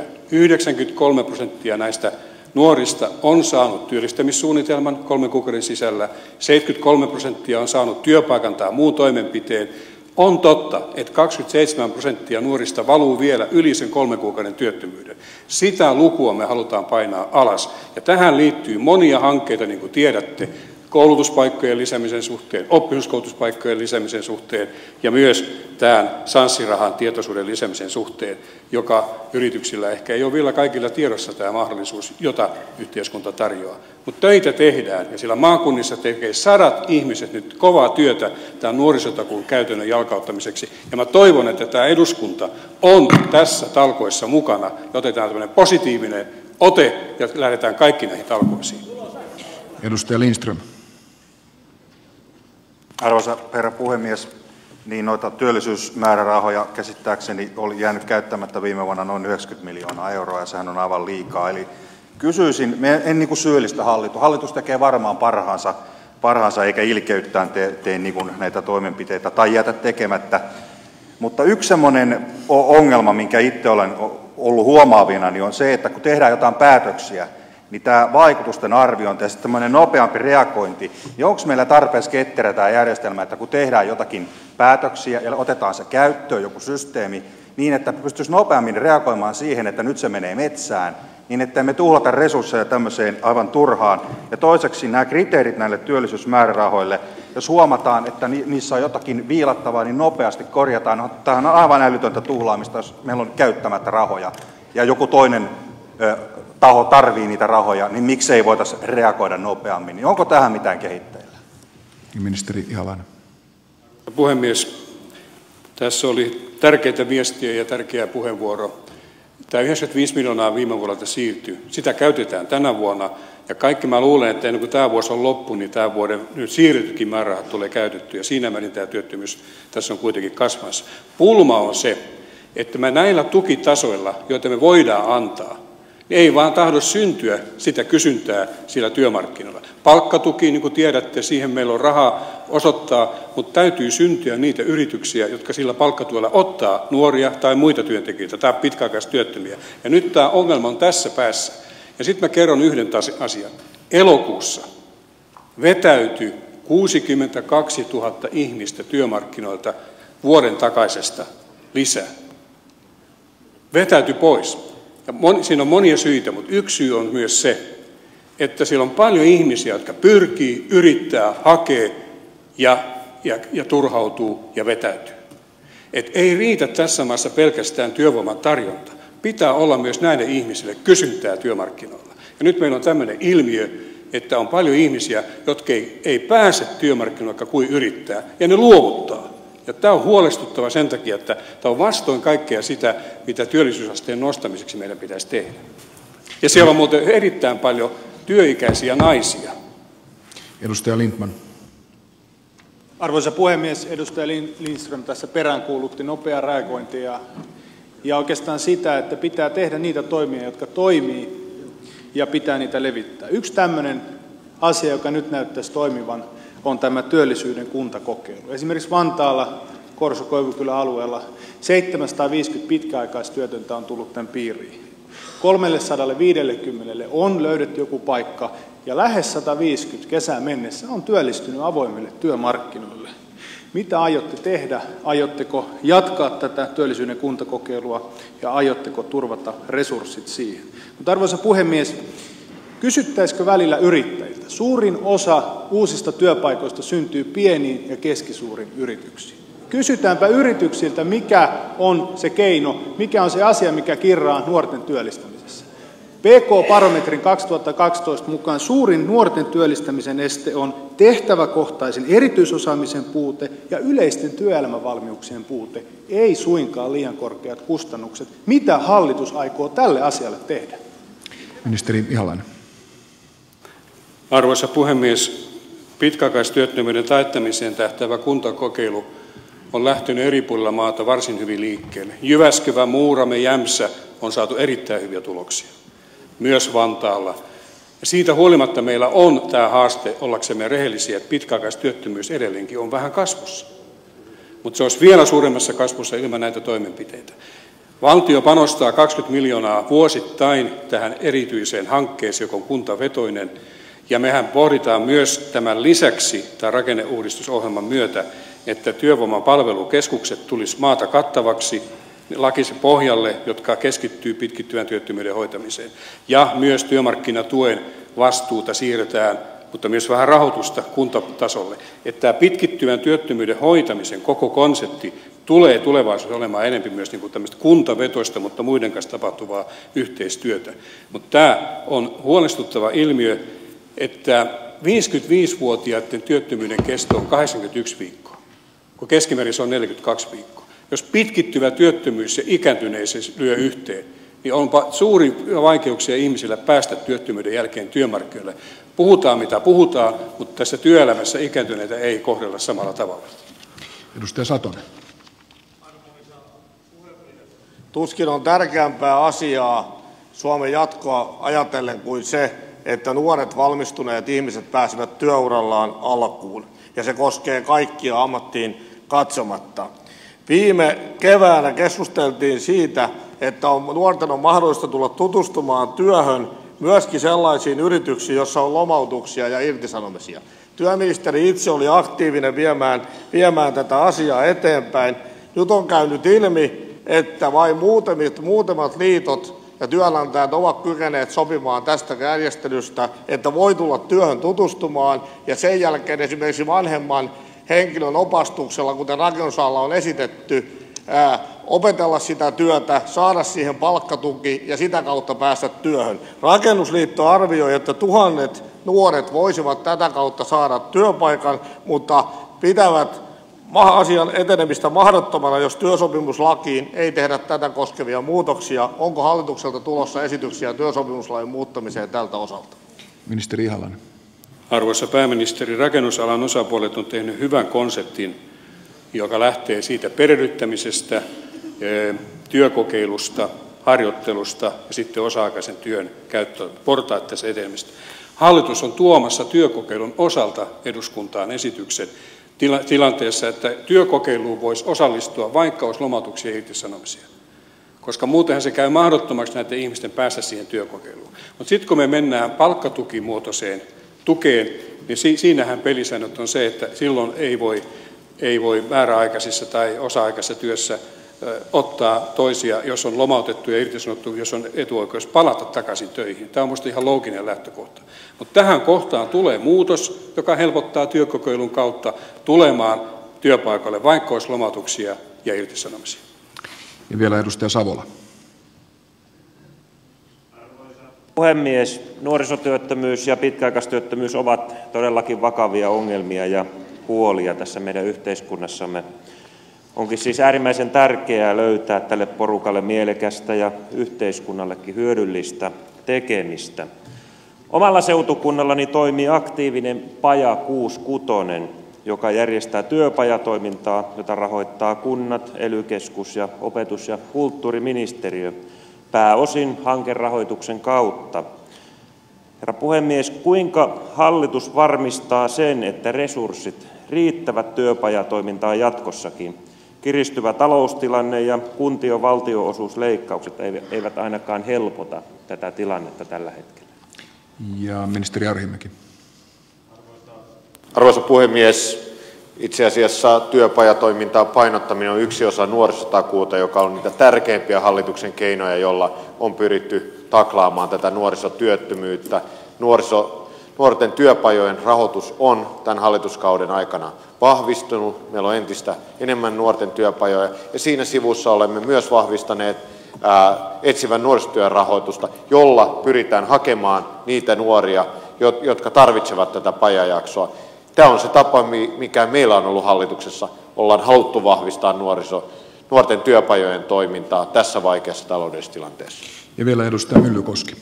93% näistä nuorista on saanut työllistämissuunnitelman 3 kuukauden sisällä, 73% on saanut työpaikan tai muun toimenpiteen. On totta, että 27% nuorista valuu vielä yli sen 3 kuukauden työttömyyden. Sitä lukua me halutaan painaa alas. Ja tähän liittyy monia hankkeita, niin kuin tiedätte, koulutuspaikkojen lisäämisen suhteen, oppisopimuskoulutuspaikkojen lisäämisen suhteen ja myös tämän Sanssi-rahan tietoisuuden lisäämisen suhteen, joka yrityksillä ehkä ei ole vielä kaikilla tiedossa tämä mahdollisuus, jota yhteiskunta tarjoaa. Mutta töitä tehdään ja siellä maakunnissa tekee 100 ihmiset nyt kovaa työtä tämän nuorisotakuun käytännön jalkauttamiseksi. Ja mä toivon, että tämä eduskunta on tässä talkoissa mukana ja otetaan tämmöinen positiivinen ote ja lähdetään kaikki näihin talkoisiin. Edustaja Lindström. Arvoisa herra puhemies, niin noita työllisyysmäärärahoja käsittääkseni oli jäänyt käyttämättä viime vuonna noin 90 miljoonaa euroa ja sehän on aivan liikaa. Eli kysyisin, en niin kuin syyllistä hallitus tekee varmaan parhaansa eikä ilkeyttään tee niin kuin näitä toimenpiteitä tai jätä tekemättä. Mutta yksi semmoinen ongelma, minkä itse olen ollut huomaavina, niin on se, että kun tehdään jotain päätöksiä, niin tämä vaikutusten arviointi ja sitten tämmöinen nopeampi reagointi, niin onko meillä tarpeeksi ketterä tämä järjestelmä, että kun tehdään jotakin päätöksiä ja otetaan se käyttöön, joku systeemi, niin että pystyisi nopeammin reagoimaan siihen, että nyt se menee metsään, niin että me tuhlata resursseja tämmöiseen aivan turhaan. Ja toiseksi nämä kriteerit näille työllisyysmäärärahoille, jos huomataan, että niissä on jotakin viilattavaa, niin nopeasti korjataan. Tämähän on aivan älytöntä tuhlaamista, jos meillä on käyttämättä rahoja ja joku toinen taho tarvii niitä rahoja, niin miksei voitaisiin reagoida nopeammin? Niin onko tähän mitään kehitteillä? Ministeri Ihalainen. Puhemies, tässä oli tärkeitä viestiä ja tärkeä puheenvuoro. Tämä 95 miljoonaa viime vuodelta siirtyy. Sitä käytetään tänä vuonna. Ja kaikki mä luulen, että ennen kuin tämä vuosi on loppu, niin tämä vuoden nyt siirryttykin määrärahat tulee käytettyä. Ja siinä määrin tämä työttömyys tässä on kuitenkin kasvamassa. Pulma on se, että me näillä tukitasoilla, joita me voidaan antaa, niin ei vaan tahdo syntyä sitä kysyntää siellä työmarkkinoilla. Palkkatuki, niin kuin tiedätte, siihen meillä on rahaa osoittaa, mutta täytyy syntyä niitä yrityksiä, jotka sillä palkkatuella ottaa nuoria tai muita työntekijöitä tai pitkäaikaistyöttömiä. Ja nyt tämä ongelma on tässä päässä. Ja sitten mä kerron yhden asian. Elokuussa vetäytyi 62 000 ihmistä työmarkkinoilta vuoden takaisesta lisää. Vetäytyi pois. Ja siinä on monia syitä, mutta yksi syy on myös se, että siellä on paljon ihmisiä, jotka pyrkii, yrittää, hakee ja turhautuu ja vetäytyy. Että ei riitä tässä maassa pelkästään työvoiman tarjonta. Pitää olla myös näille ihmisille kysyntää työmarkkinoilla. Ja nyt meillä on tämmöinen ilmiö, että on paljon ihmisiä, jotka ei pääse työmarkkinoille kuin yrittää, ja ne luovuttaa. Ja tämä on huolestuttava sen takia, että tämä on vastoin kaikkea sitä, mitä työllisyysasteen nostamiseksi meidän pitäisi tehdä. Ja siellä on muuten erittäin paljon työikäisiä naisia. Edustaja Lindtman. Arvoisa puhemies, edustaja Lindström tässä peräänkuulutti nopeaa reagointia ja oikeastaan sitä, että pitää tehdä niitä toimia, jotka toimii, ja pitää niitä levittää. Yksi tämmöinen asia, joka nyt näyttäisi toimivan, on tämä työllisyyden kuntakokeilu. Esimerkiksi Vantaalla, Korso-Koivukylän alueella 750 pitkäaikaistyötöntä on tullut tämän piiriin. 350 on löydetty joku paikka ja lähes 150 kesään mennessä on työllistynyt avoimille työmarkkinoille. Mitä aiotte tehdä? Aiotteko jatkaa tätä työllisyyden kuntakokeilua ja aiotteko turvata resurssit siihen? Mutta arvoisa puhemies, kysyttäisikö välillä yrittäjiltä? Suurin osa uusista työpaikoista syntyy pieniin ja keskisuuriin yrityksiin. Kysytäänpä yrityksiltä, mikä on se keino, mikä on se asia, mikä kirraa nuorten työllistämisessä. PK-barometrin 2012 mukaan suurin nuorten työllistämisen este on tehtäväkohtaisen erityisosaamisen puute ja yleisten työelämävalmiuksien puute, ei suinkaan liian korkeat kustannukset. Mitä hallitus aikoo tälle asialle tehdä? Ministeri Ihalainen. Arvoisa puhemies, pitkäaikaistyöttömyyden taittamiseen tähtäävä kuntakokeilu on lähtenyt eri puolilla maata varsin hyvin liikkeelle. Jyväskylä, Muurame, Jämsä on saatu erittäin hyviä tuloksia, myös Vantaalla. Ja siitä huolimatta meillä on tämä haaste, ollaksemme rehellisiä, että pitkäaikaistyöttömyys edelleenkin on vähän kasvussa. Mutta se olisi vielä suuremmassa kasvussa ilman näitä toimenpiteitä. Valtio panostaa 20 miljoonaa vuosittain tähän erityiseen hankkeeseen, joka on kuntavetoinen. Ja mehän pohditaan myös tämän lisäksi, tämän rakenneuudistusohjelman myötä, että työvoiman palvelukeskukset tulisi maata kattavaksi lakisen pohjalle, jotka keskittyy pitkittyvän työttömyyden hoitamiseen. Ja myös työmarkkinatuen vastuuta siirretään, mutta myös vähän rahoitusta kuntatasolle. Että tämä pitkittyvän työttömyyden hoitamisen koko konsepti tulee tulevaisuudessa olemaan enemmän myös niin kuin tämmöistä kuntavetoista, mutta muiden kanssa tapahtuvaa yhteistyötä. Mutta tämä on huolestuttava ilmiö, että 55-vuotiaiden työttömyyden kesto on 81 viikkoa, kun keskimäärin se on 42 viikkoa. Jos pitkittyvä työttömyys ja ikääntyneisyys lyö yhteen, niin on suuria vaikeuksia ihmisillä päästä työttömyyden jälkeen työmarkkinoille. Puhutaan mitä puhutaan, mutta tässä työelämässä ikääntyneitä ei kohdella samalla tavalla. Edustaja Satonen. Tuskin on tärkeämpää asiaa Suomen jatkoa ajatellen kuin se, että nuoret valmistuneet ihmiset pääsevät työurallaan alkuun. Ja se koskee kaikkia ammattiin katsomatta. Viime keväänä keskusteltiin siitä, että nuorten on mahdollista tulla tutustumaan työhön myöskin sellaisiin yrityksiin, joissa on lomautuksia ja irtisanomisia. Työministeri itse oli aktiivinen viemään tätä asiaa eteenpäin. Nyt on käynyt ilmi, että vain muutamat liitot ja työnantajat ovat kykeneet sopimaan tästä järjestelystä, että voi tulla työhön tutustumaan ja sen jälkeen esimerkiksi vanhemman henkilön opastuksella, kuten rakennusalalla on esitetty, opetella sitä työtä, saada siihen palkkatuki ja sitä kautta päästä työhön. Rakennusliitto arvioi, että 1000 nuoret voisivat tätä kautta saada työpaikan, mutta pitävät asian etenemistä mahdottomana, jos työsopimuslakiin ei tehdä tätä koskevia muutoksia. Onko hallitukselta tulossa esityksiä työsopimuslain muuttamiseen tältä osalta? Ministeri Ihalainen. Arvoisa pääministeri, rakennusalan osapuolet on tehnyt hyvän konseptin, joka lähtee siitä perehdyttämisestä, työkokeilusta, harjoittelusta ja sitten osa-aikaisen työn käyttöön portaittaisesta etenemistä. Hallitus on tuomassa työkokeilun osalta eduskuntaan esityksen tilanteessa, että työkokeiluun voisi osallistua, vaikka olisi lomautuksia ja irtisanomisia. Koska muutenhan se käy mahdottomaksi näiden ihmisten päästä siihen työkokeiluun. Mutta sitten kun me mennään palkkatukimuotoiseen tukeen, niin siinähän pelisäännöt on se, että silloin ei voi määräaikaisissa tai osa-aikaisessa työssä ottaa toisia, jos on lomautettu ja irtisanottu, jos on etuoikeus palata takaisin töihin. Tämä on minusta ihan looginen lähtökohta. Mutta tähän kohtaan tulee muutos, joka helpottaa työkokeilun kautta tulemaan työpaikalle, vaikka olisi lomautuksia ja irtisanomisia. Ja vielä edustaja Savola. Puhemies, nuorisotyöttömyys ja pitkäaikaistyöttömyys ovat todellakin vakavia ongelmia ja huolia tässä meidän yhteiskunnassamme. Onkin siis äärimmäisen tärkeää löytää tälle porukalle mielekästä ja yhteiskunnallekin hyödyllistä tekemistä. Omalla seutukunnallani toimii aktiivinen Paja 66, joka järjestää työpajatoimintaa, jota rahoittaa kunnat, ELY-keskus ja opetus- ja kulttuuriministeriö pääosin hankerahoituksen kautta. Herra puhemies, kuinka hallitus varmistaa sen, että resurssit riittävät työpajatoimintaan jatkossakin? Kiristyvä taloustilanne ja kuntien valtionosuusleikkaukset eivät ainakaan helpota tätä tilannetta tällä hetkellä. Ja ministeri Arhimäki. Arvoisa puhemies, itse asiassa työpajatoimintaa painottaminen on yksi osa nuorisotakuuta, joka on niitä tärkeimpiä hallituksen keinoja, jolla on pyritty taklaamaan tätä nuorisotyöttömyyttä. Nuorten työpajojen rahoitus on tämän hallituskauden aikana vahvistunut. Meillä on entistä enemmän nuorten työpajoja ja siinä sivussa olemme myös vahvistaneet etsivän nuorisotyön rahoitusta, jolla pyritään hakemaan niitä nuoria, jotka tarvitsevat tätä pajajaksoa. Tämä on se tapa, mikä meillä on ollut hallituksessa. Ollaan haluttu vahvistaa nuorten työpajojen toimintaa tässä vaikeassa taloudellisessa tilanteessa. Ja vielä edustaja Myllykoski.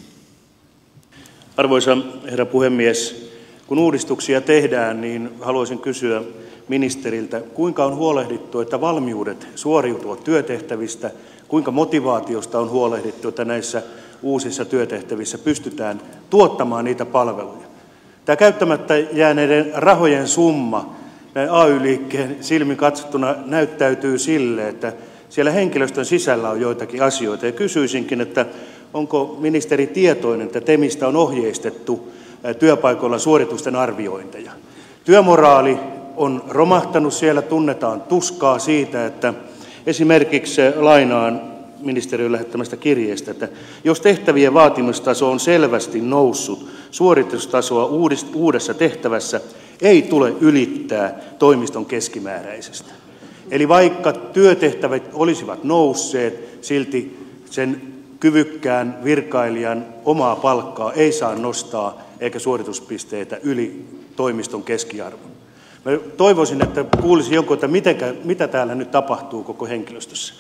Arvoisa herra puhemies, kun uudistuksia tehdään, niin haluaisin kysyä ministeriltä, kuinka on huolehdittu, että valmiudet suoriutua työtehtävistä, kuinka motivaatiosta on huolehdittu, että näissä uusissa työtehtävissä pystytään tuottamaan niitä palveluja. Tämä käyttämättä jääneiden rahojen summa näin AY-liikkeen silmin katsottuna näyttäytyy sille, että siellä henkilöstön sisällä on joitakin asioita. Ja kysyisinkin, että onko ministeri tietoinen, että TEMistä on ohjeistettu työpaikoilla suoritusten arviointeja. Työmoraali on romahtanut, siellä tunnetaan tuskaa siitä, että esimerkiksi lainaan ministeriön lähettämästä kirjeestä, että jos tehtävien vaatimustaso on selvästi noussut, suoritustasoa uudessa tehtävässä ei tule ylittää toimiston keskimääräisestä. Eli vaikka työtehtävät olisivat nousseet, silti sen kyvykkään virkailijan omaa palkkaa ei saa nostaa eikä suorituspisteitä yli toimiston keskiarvon. Mä toivoisin, että kuulisin jonkun, että mitä täällä nyt tapahtuu koko henkilöstössä.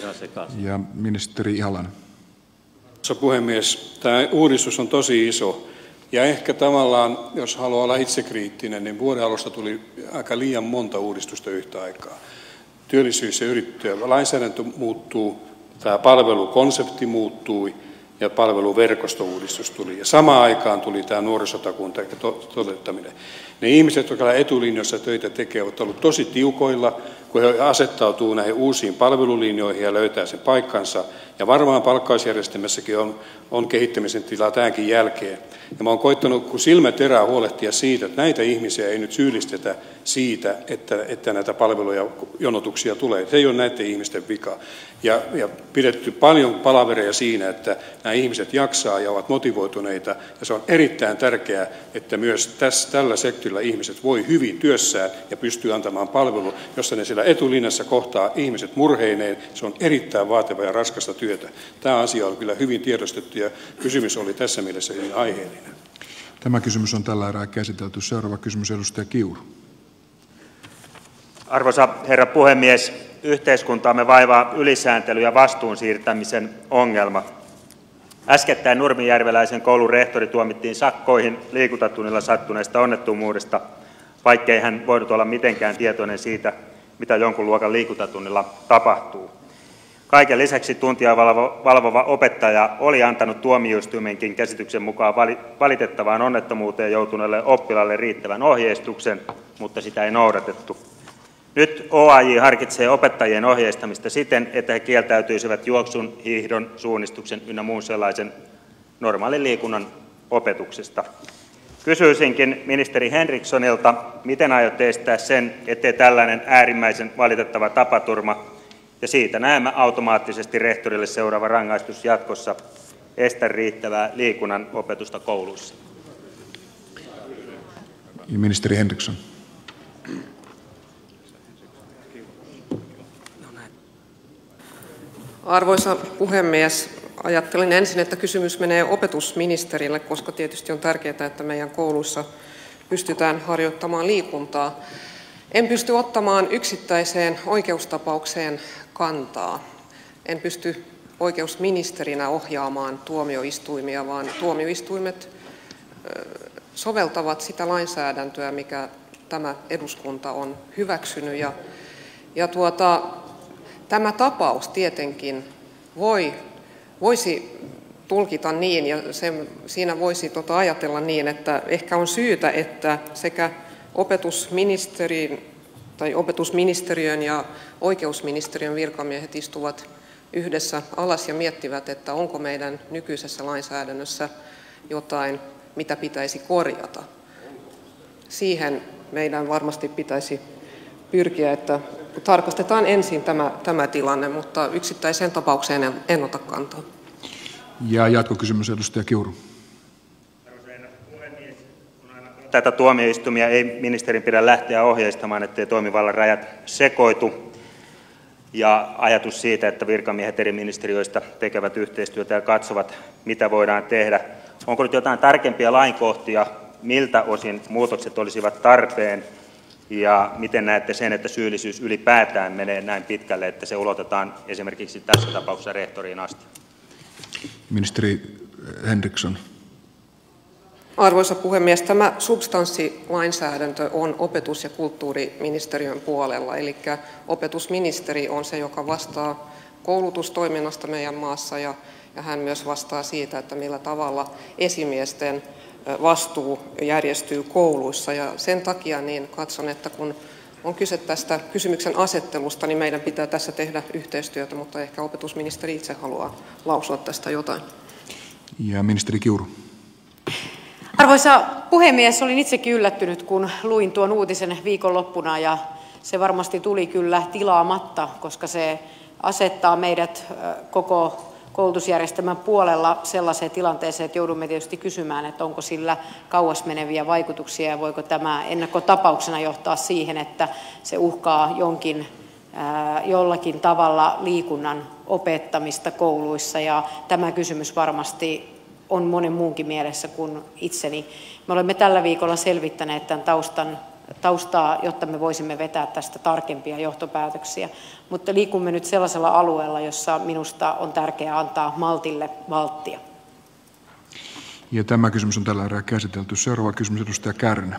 Ja ministeri Ihalainen. Arvoisa puhemies, tämä uudistus on tosi iso. Ja ehkä tavallaan, jos haluaa olla itsekriittinen, niin vuoden alusta tuli aika liian monta uudistusta yhtä aikaa. Työllisyys- ja yrittäjälainsäädäntö muuttuu, tämä palvelukonsepti muuttui ja palveluverkostouudistus tuli. Ja samaan aikaan tuli tämä nuorisotakuun toteuttaminen. Ne ihmiset, jotka etulinjoissa töitä tekevät, ovat olleet tosi tiukoilla, kun he asettautuu näihin uusiin palvelulinjoihin ja löytää sen paikkansa. Ja varmaan palkkausjärjestelmässäkin on kehittämisen tilaa tämänkin jälkeen. Ja mä oon koittanut kun silmäterää huolehtia siitä, että näitä ihmisiä ei nyt syyllistetä siitä, että näitä palveluja jonotuksia tulee. Se ei ole näiden ihmisten vika. Ja pidetty paljon palavereja siinä, että nämä ihmiset jaksaa ja ovat motivoituneita. Ja se on erittäin tärkeää, että myös tällä sektorilla ihmiset voi hyvin työssään ja pystyy antamaan palvelua, jossa ne siellä etulinjassa kohtaa ihmiset murheineen. Se on erittäin vaativaa ja raskasta työtä. Tämä asia on kyllä hyvin tiedostettu ja kysymys oli tässä mielessä hyvin aiheellinen. Tämä kysymys on tällä erää käsitelty. Seuraava kysymys edustaja Kiuru. Arvoisa herra puhemies, yhteiskuntaamme vaivaa ylisääntely ja vastuun siirtämisen ongelma. Äskettäin nurmijärveläisen koulun rehtori tuomittiin sakkoihin liikuntatunnilla sattuneesta onnettomuudesta, vaikkei hän voinut olla mitenkään tietoinen siitä, mitä jonkun luokan liikuntatunnilla tapahtuu. Kaiken lisäksi tuntia valvova opettaja oli antanut tuomioistuimenkin käsityksen mukaan valitettavaan onnettomuuteen joutuneelle oppilaalle riittävän ohjeistuksen, mutta sitä ei noudatettu. Nyt OAJ harkitsee opettajien ohjeistamista siten, että he kieltäytyisivät juoksun, hiihdon, suunnistuksen ynnä muun sellaisen normaalin liikunnan opetuksesta. Kysyisinkin ministeri Henrikssonilta, miten aiotte estää sen, ettei tällainen äärimmäisen valitettava tapaturma ja siitä näemme automaattisesti rehtorille seuraava rangaistus jatkossa estä riittävää liikunnan opetusta kouluissa. Ja ministeri Henriksson. Arvoisa puhemies, ajattelin ensin, että kysymys menee opetusministerille, koska tietysti on tärkeää, että meidän kouluissa pystytään harjoittamaan liikuntaa. En pysty ottamaan yksittäiseen oikeustapaukseen kantaa. En pysty oikeusministerinä ohjaamaan tuomioistuimia, vaan tuomioistuimet soveltavat sitä lainsäädäntöä, mikä tämä eduskunta on hyväksynyt. Tämä tapaus tietenkin voisi tulkita niin, ja siinä voisi ajatella niin, että ehkä on syytä, että sekä opetusministeriön ja oikeusministeriön virkamiehet istuvat yhdessä alas ja miettivät, että onko meidän nykyisessä lainsäädännössä jotain, mitä pitäisi korjata. Siihen meidän varmasti pitäisi pyrkiä, että tarkastetaan ensin tämä tilanne, mutta yksittäiseen tapaukseen en ota kantaa. Ja jatkokysymys, edustaja Kiuru. Tätä tuomioistuimia ei ministerin pidä lähteä ohjeistamaan, ettei toimivallan rajat sekoitu. Ja ajatus siitä, että virkamiehet eri ministeriöistä tekevät yhteistyötä ja katsovat, mitä voidaan tehdä. Onko nyt jotain tarkempia lainkohtia, miltä osin muutokset olisivat tarpeen? Ja miten näette sen, että syyllisyys ylipäätään menee näin pitkälle, että se ulotetaan esimerkiksi tässä tapauksessa rehtoriin asti? Ministeri Henriksson. Arvoisa puhemies, tämä substanssilainsäädäntö on opetus- ja kulttuuriministeriön puolella, eli opetusministeri on se, joka vastaa koulutustoiminnasta meidän maassa, ja hän myös vastaa siitä, että millä tavalla esimiesten vastuu järjestyy kouluissa. Ja sen takia niin katson, että kun on kyse tästä kysymyksen asettelusta, niin meidän pitää tässä tehdä yhteistyötä, mutta ehkä opetusministeri itse haluaa lausua tästä jotain. Ja ministeri Kiuru. Arvoisa puhemies, olin itsekin yllättynyt, kun luin tuon uutisen viikonloppuna, ja se varmasti tuli kyllä tilaamatta, koska se asettaa meidät koko koulutusjärjestelmän puolella sellaiseen tilanteeseen, että joudumme tietysti kysymään, että onko sillä kauas meneviä vaikutuksia ja voiko tämä ennakkotapauksena johtaa siihen, että se uhkaa jollakin tavalla liikunnan opettamista kouluissa, ja tämä kysymys varmasti on monen muunkin mielessä kuin itseni. Me olemme tällä viikolla selvittäneet tämän taustaa, jotta me voisimme vetää tästä tarkempia johtopäätöksiä. Mutta liikumme nyt sellaisella alueella, jossa minusta on tärkeää antaa maltille valttia. Ja tämä kysymys on tällä erää käsitelty. Seuraava kysymys, edustaja Kärnä.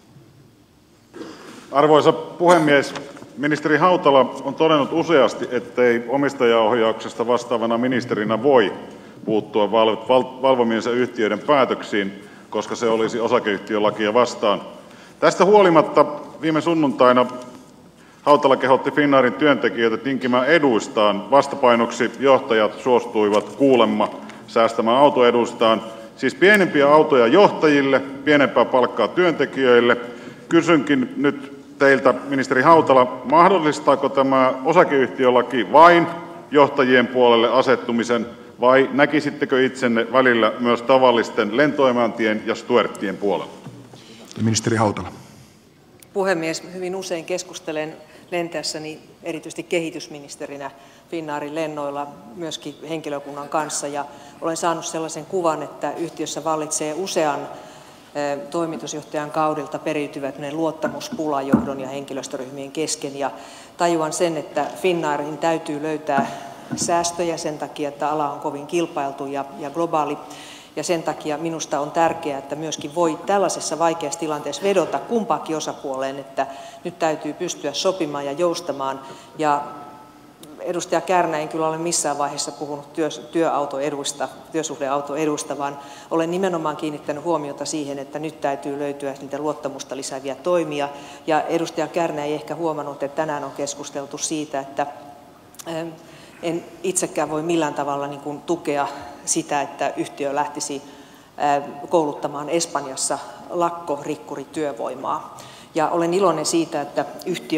Arvoisa puhemies, ministeri Hautala on todennut useasti, ettei omistajaohjauksesta vastaavana ministerinä voi puuttua valvomiensa yhtiöiden päätöksiin, koska se olisi osakeyhtiölakia vastaan. Tästä huolimatta viime sunnuntaina Hautala kehotti Finnairin työntekijöitä tinkimään eduistaan. Vastapainoksi johtajat suostuivat kuulemma säästämään autoedustaan. Siis pienempiä autoja johtajille, pienempää palkkaa työntekijöille. Kysynkin nyt teiltä, ministeri Hautala, mahdollistaako tämä osakeyhtiölaki vain johtajien puolelle asettumisen, vai näkisittekö itsenne välillä myös tavallisten lentoemäntien ja stuerttien puolella? Ministeri Hautala. Puhemies, hyvin usein keskustelen lentäessäni erityisesti kehitysministerinä Finnairin lennoilla myöskin henkilökunnan kanssa, ja olen saanut sellaisen kuvan, että yhtiössä vallitsee usean toimitusjohtajan kaudelta periytyvät luottamuspula johdon ja henkilöstöryhmien kesken, ja tajuan sen, että Finnairin täytyy löytää säästöjä sen takia, että ala on kovin kilpailtu ja globaali. Ja sen takia minusta on tärkeää, että myöskin voi tällaisessa vaikeassa tilanteessa vedota kumpaakin osapuoleen, että nyt täytyy pystyä sopimaan ja joustamaan. Ja edustaja Kärnä, en kyllä ole missään vaiheessa puhunut työsuhdeautoedusta, vaan olen nimenomaan kiinnittänyt huomiota siihen, että nyt täytyy löytyä niitä luottamusta lisääviä toimia. Ja edustaja Kärnä ei ehkä huomannut, että tänään on keskusteltu siitä, että en itsekään voi millään tavalla tukea sitä, että yhtiö lähtisi kouluttamaan Espanjassa lakkorikkurityövoimaa. Ja olen iloinen siitä, että yhtiön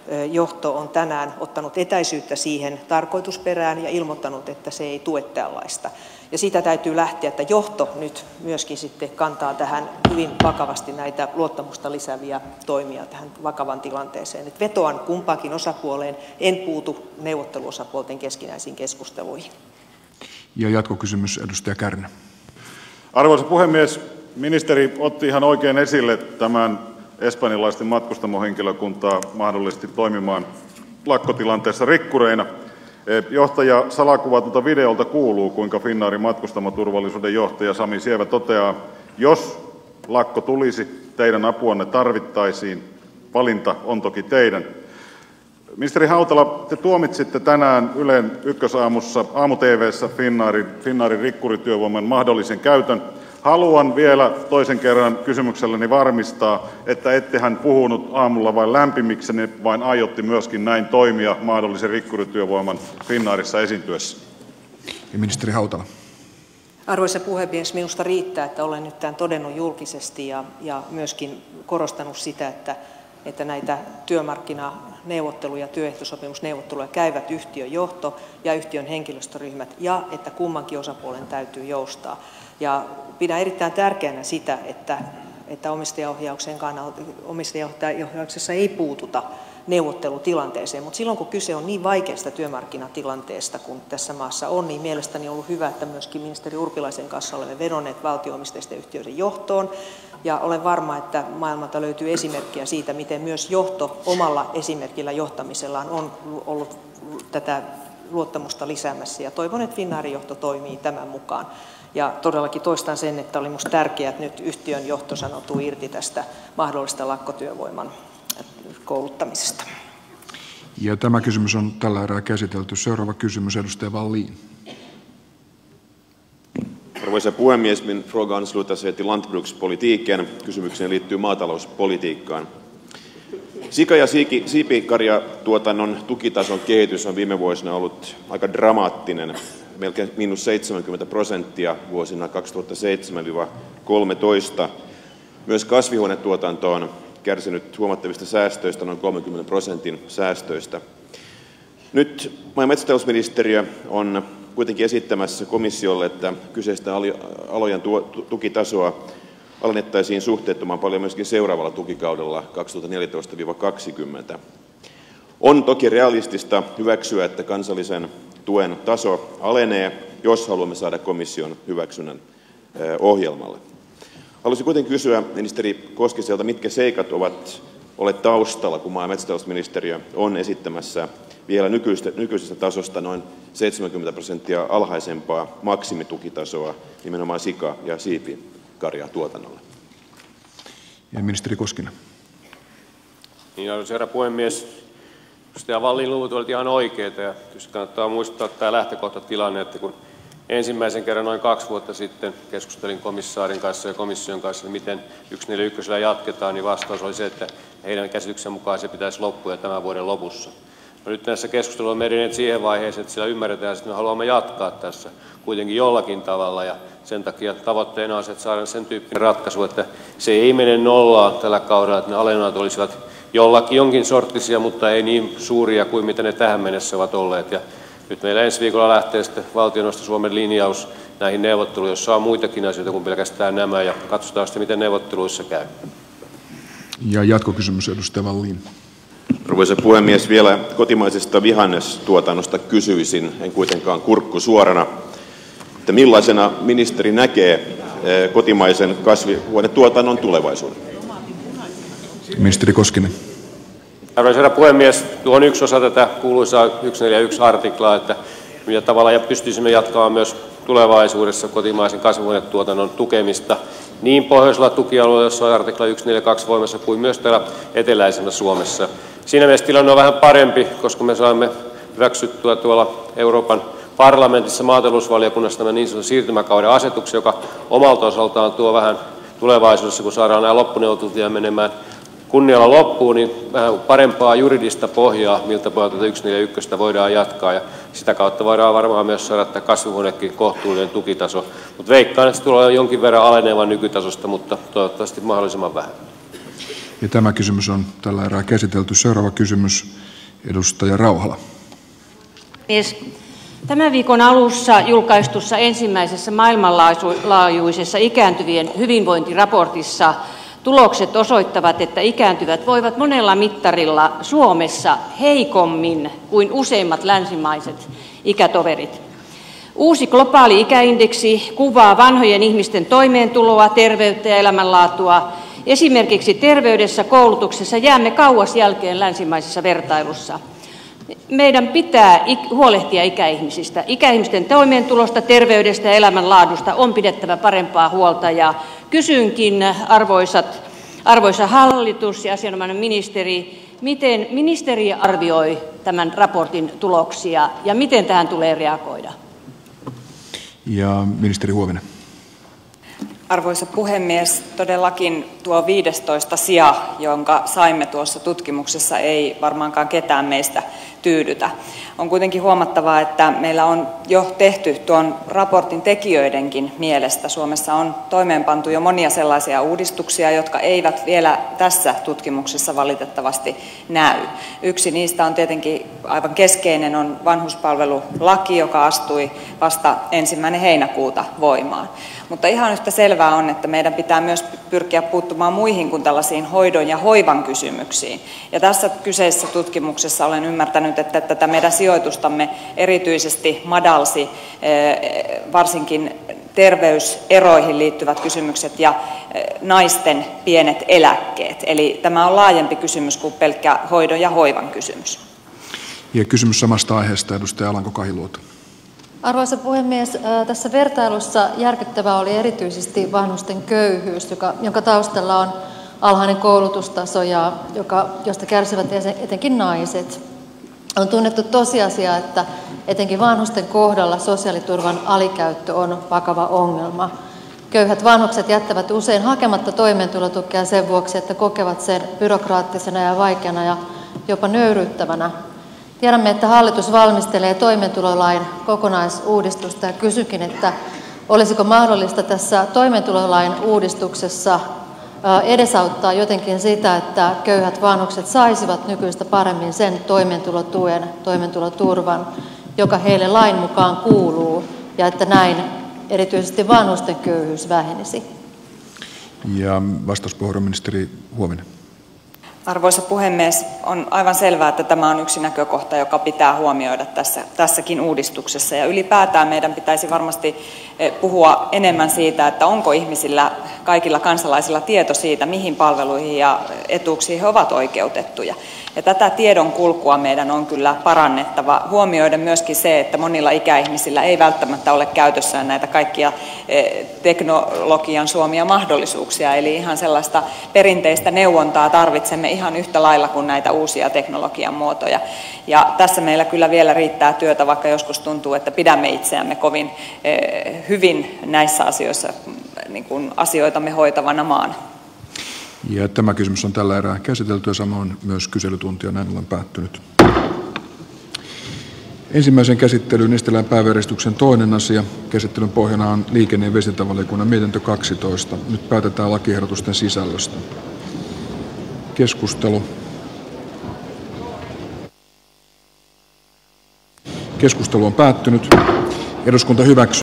johto on tänään ottanut etäisyyttä siihen tarkoitusperään ja ilmoittanut, että se ei tue tällaista. Ja siitä täytyy lähteä, että johto nyt myöskin sitten kantaa tähän hyvin vakavasti näitä luottamusta lisääviä toimia tähän vakavan tilanteeseen. Et vetoan kumpaakin osapuoleen, en puutu neuvotteluosapuolten keskinäisiin keskusteluihin. Ja jatkokysymys, edustaja Kärnä. Arvoisa puhemies, ministeri otti ihan oikein esille tämän espanjalaisten matkustamohenkilökuntaa mahdollisesti toimimaan lakkotilanteessa rikkureina. Johtaja salakuvatulta videolta kuuluu, kuinka Finnairin matkustamoturvallisuuden johtaja Sami Sievä toteaa, jos lakko tulisi, teidän apuanne tarvittaisiin, valinta on toki teidän. Ministeri Hautala, te tuomitsitte tänään Ylen ykkösaamussa aamu-tv:ssä Finnairin rikkurityövoiman mahdollisen käytön. Haluan vielä toisen kerran kysymykselläni varmistaa, että ettehän puhunut aamulla vain lämpimiksenne, vaan aiotte myöskin näin toimia mahdollisen rikkurityövoiman Finnairissa esiintyessä. Ja ministeri Hautala. Arvoisa puhemies, minusta riittää, että olen nyt tämän todennut julkisesti ja myöskin korostanut sitä, että näitä työmarkkinaneuvotteluja, työehtosopimusneuvotteluja käyvät yhtiön johto ja yhtiön henkilöstöryhmät ja että kummankin osapuolen täytyy joustaa. Ja pidän erittäin tärkeänä sitä, että omistajaohjauksessa ei puututa neuvottelutilanteeseen, mutta silloin kun kyse on niin vaikeasta työmarkkinatilanteesta kuin tässä maassa on, niin mielestäni on ollut hyvä, että myöskin ministeri Urpilaisen kanssa olemme vedonneet valtio-omisteisten yhtiöiden johtoon. Ja olen varma, että maailmalta löytyy esimerkkiä siitä, miten myös johto omalla esimerkillä johtamisellaan on ollut tätä luottamusta lisäämässä. Ja toivon, että Finnairin johto toimii tämän mukaan. Ja todellakin toistan sen, että oli minusta tärkeää, että nyt yhtiön johto sanoutui irti tästä mahdollista lakkotyövoiman kouluttamisesta. Ja tämä kysymys on tällä erää käsitelty. Seuraava kysymys, edustaja Wallin. Arvoisa puhemies, min fråga ansluter sig till lantbrukspolitiken. Kysymykseen liittyy maatalouspolitiikkaan. Sika- ja siipikarjatuotannon tukitason kehitys on viime vuosina ollut aika dramaattinen, melkein -70% vuosina 2007-2013. Myös kasvihuonetuotanto on kärsinyt huomattavista säästöistä, noin 30% säästöistä. Nyt maa- ja metsätalousministeriö on kuitenkin esittämässä komissiolle, että kyseistä alojen tukitasoa alennettaisiin suhteettoman paljon myöskin seuraavalla tukikaudella 2014-2020. On toki realistista hyväksyä, että kansallisen tuen taso alenee, jos haluamme saada komission hyväksynnän ohjelmalle. Haluaisin kuitenkin kysyä ministeri Koskiselta, mitkä seikat ovat olleet taustalla, kun maa- ja metsätalousministeriö on esittämässä vielä nykyisestä tasosta noin 70% alhaisempaa maksimitukitasoa nimenomaan sika- ja siipikarjatuotannolle. Ja ministeri Koskinen. Niin, arvoisa herra puhemies. Edustaja Wallin luvut olivat ihan oikeita ja tietysti kannattaa muistaa tämä lähtökohtatilanne, että kun ensimmäisen kerran noin 2 vuotta sitten keskustelin komissaarin kanssa ja komission kanssa, miten 141 jatketaan, niin vastaus oli se, että heidän käsityksen mukaan se pitäisi loppua tämän vuoden lopussa. No, nyt näissä keskusteluissa on edenneet siihen vaiheeseen, että sillä ymmärretään, että me haluamme jatkaa tässä kuitenkin jollakin tavalla ja sen takia tavoitteena on se, että saadaan sen tyyppinen ratkaisu, että se ei mene nollaan tällä kaudella, että ne alennukset olisivat jonkin sorttisia, mutta ei niin suuria kuin mitä ne tähän mennessä ovat olleet. Ja nyt meillä ensi viikolla lähtee sitten valtioneuvosto Suomen linjaus näihin neuvotteluihin, jossa on muitakin asioita kuin pelkästään nämä, ja katsotaan sitten, miten neuvotteluissa käy. Ja jatkokysymys, edustaja Wallin. Arvoisa puhemies, vielä kotimaisesta vihannestuotannosta kysyisin, en kuitenkaan kurkku suorana, että millaisena ministeri näkee kotimaisen kasvihuonetuotannon tulevaisuuden? Ministeri Koskinen. Arvoisa herra puhemies, tuo on yksi osa tätä kuuluisaa 141-artiklaa, että millä tavalla pystyisimme jatkamaan myös tulevaisuudessa kotimaisen kasvihuonetuotannon tukemista niin pohjoisella tukialueella, jossa on artikla 142 voimassa, kuin myös täällä eteläisemmässä Suomessa. Siinä mielessä tilanne on vähän parempi, koska me saamme hyväksyttyä tuolla Euroopan parlamentissa maatalousvaliokunnassa tämän niin sanotun siirtymäkauden asetuksen, joka omalta osaltaan tuo vähän tulevaisuudessa, kun saadaan nämä loppuneuvottelut menemään kunnialla loppuun, niin vähän parempaa juridista pohjaa, miltä pohjalta 141 voidaan jatkaa, ja sitä kautta voidaan varmaan myös saada tämä kasvihuonekin kohtuullinen tukitaso. Mutta veikkaan, että se tulee jonkin verran alenevan nykytasosta, mutta toivottavasti mahdollisimman vähän. Ja tämä kysymys on tällä erää käsitelty. Seuraava kysymys, edustaja Rauhala. Tämän viikon alussa julkaistussa ensimmäisessä maailmanlaajuisessa ikääntyvien hyvinvointiraportissa tulokset osoittavat, että ikääntyvät voivat monella mittarilla Suomessa heikommin kuin useimmat länsimaiset ikätoverit. Uusi globaali ikäindeksi kuvaa vanhojen ihmisten toimeentuloa, terveyttä ja elämänlaatua. Esimerkiksi terveydessä, koulutuksessa jäämme kauas jälkeen länsimaisessa vertailussa. Meidän pitää huolehtia ikäihmisistä. Ikäihmisten toimeentulosta, terveydestä ja elämänlaadusta on pidettävä parempaa huolta. Ja kysynkin, arvoisa hallitus ja asianomainen ministeri, miten ministeri arvioi tämän raportin tuloksia ja miten tähän tulee reagoida? Ja ministeri Huovinen. Arvoisa puhemies, todellakin tuo 15 sija, jonka saimme tuossa tutkimuksessa, ei varmaankaan ketään meistä tyydytä. On kuitenkin huomattavaa, että meillä on jo tehty tuon raportin tekijöidenkin mielestä. Suomessa on toimeenpantu jo monia sellaisia uudistuksia, jotka eivät vielä tässä tutkimuksessa valitettavasti näy. Yksi niistä on tietenkin aivan keskeinen on vanhuspalvelulaki, joka astui vasta 1. heinäkuuta voimaan. Mutta ihan yhtä selvää on, että meidän pitää myös pyrkiä puuttumaan muihin kuin tällaisiin hoidon ja hoivan kysymyksiin. Ja tässä kyseisessä tutkimuksessa olen ymmärtänyt, että tätä meidän sijoitustamme erityisesti madalsi varsinkin terveyseroihin liittyvät kysymykset ja naisten pienet eläkkeet. Eli tämä on laajempi kysymys kuin pelkkä hoidon ja hoivan kysymys. Ja kysymys samasta aiheesta, edustaja Alanko-Kahiluoto. Arvoisa puhemies, tässä vertailussa järkyttävää oli erityisesti vanhusten köyhyys, jonka taustalla on alhainen koulutustaso ja josta kärsivät etenkin naiset. On tunnettu tosiasia, että etenkin vanhusten kohdalla sosiaaliturvan alikäyttö on vakava ongelma. Köyhät vanhukset jättävät usein hakematta toimeentulotukea sen vuoksi, että kokevat sen byrokraattisena ja vaikeana ja jopa nöyryyttävänä. Tiedämme, että hallitus valmistelee toimeentulolain kokonaisuudistusta ja kysynkin, että olisiko mahdollista tässä toimeentulolain uudistuksessa edesauttaa jotenkin sitä, että köyhät vanhukset saisivat nykyistä paremmin sen toimeentulotuen, toimeentuloturvan, joka heille lain mukaan kuuluu, ja että näin erityisesti vanhusten köyhyys vähenisi. Ja vastauspuheenvuoro ministeri Huovinen. Arvoisa puhemies, on aivan selvää, että tämä on yksi näkökohta, joka pitää huomioida tässäkin uudistuksessa. Ja ylipäätään meidän pitäisi varmasti puhua enemmän siitä, että onko ihmisillä, kaikilla kansalaisilla tieto siitä, mihin palveluihin ja etuuksiin he ovat oikeutettuja. Ja tätä tiedon kulkua meidän on kyllä parannettava. Huomioiden myöskin se, että monilla ikäihmisillä ei välttämättä ole käytössään näitä kaikkia teknologian suomia mahdollisuuksia. Eli ihan sellaista perinteistä neuvontaa tarvitsemme ihan yhtä lailla kuin näitä uusia teknologian muotoja. Ja tässä meillä kyllä vielä riittää työtä, vaikka joskus tuntuu, että pidämme itseämme kovin hyvin näissä asioissa niin kuin asioitamme hoitavana maana. Ja tämä kysymys on tällä erää käsitelty ja samoin myös kyselytunti on näin ollen päättynyt. Ensimmäisen käsittelyyn esitellään päiväjärjestyksen toinen asia. Käsittelyn pohjana on liikenne- ja viestintävaliokunnan mietintö 12. Nyt päätetään lakiehdotusten sisällöstä. Keskustelu. Keskustelu on päättynyt. Eduskunta hyväksyy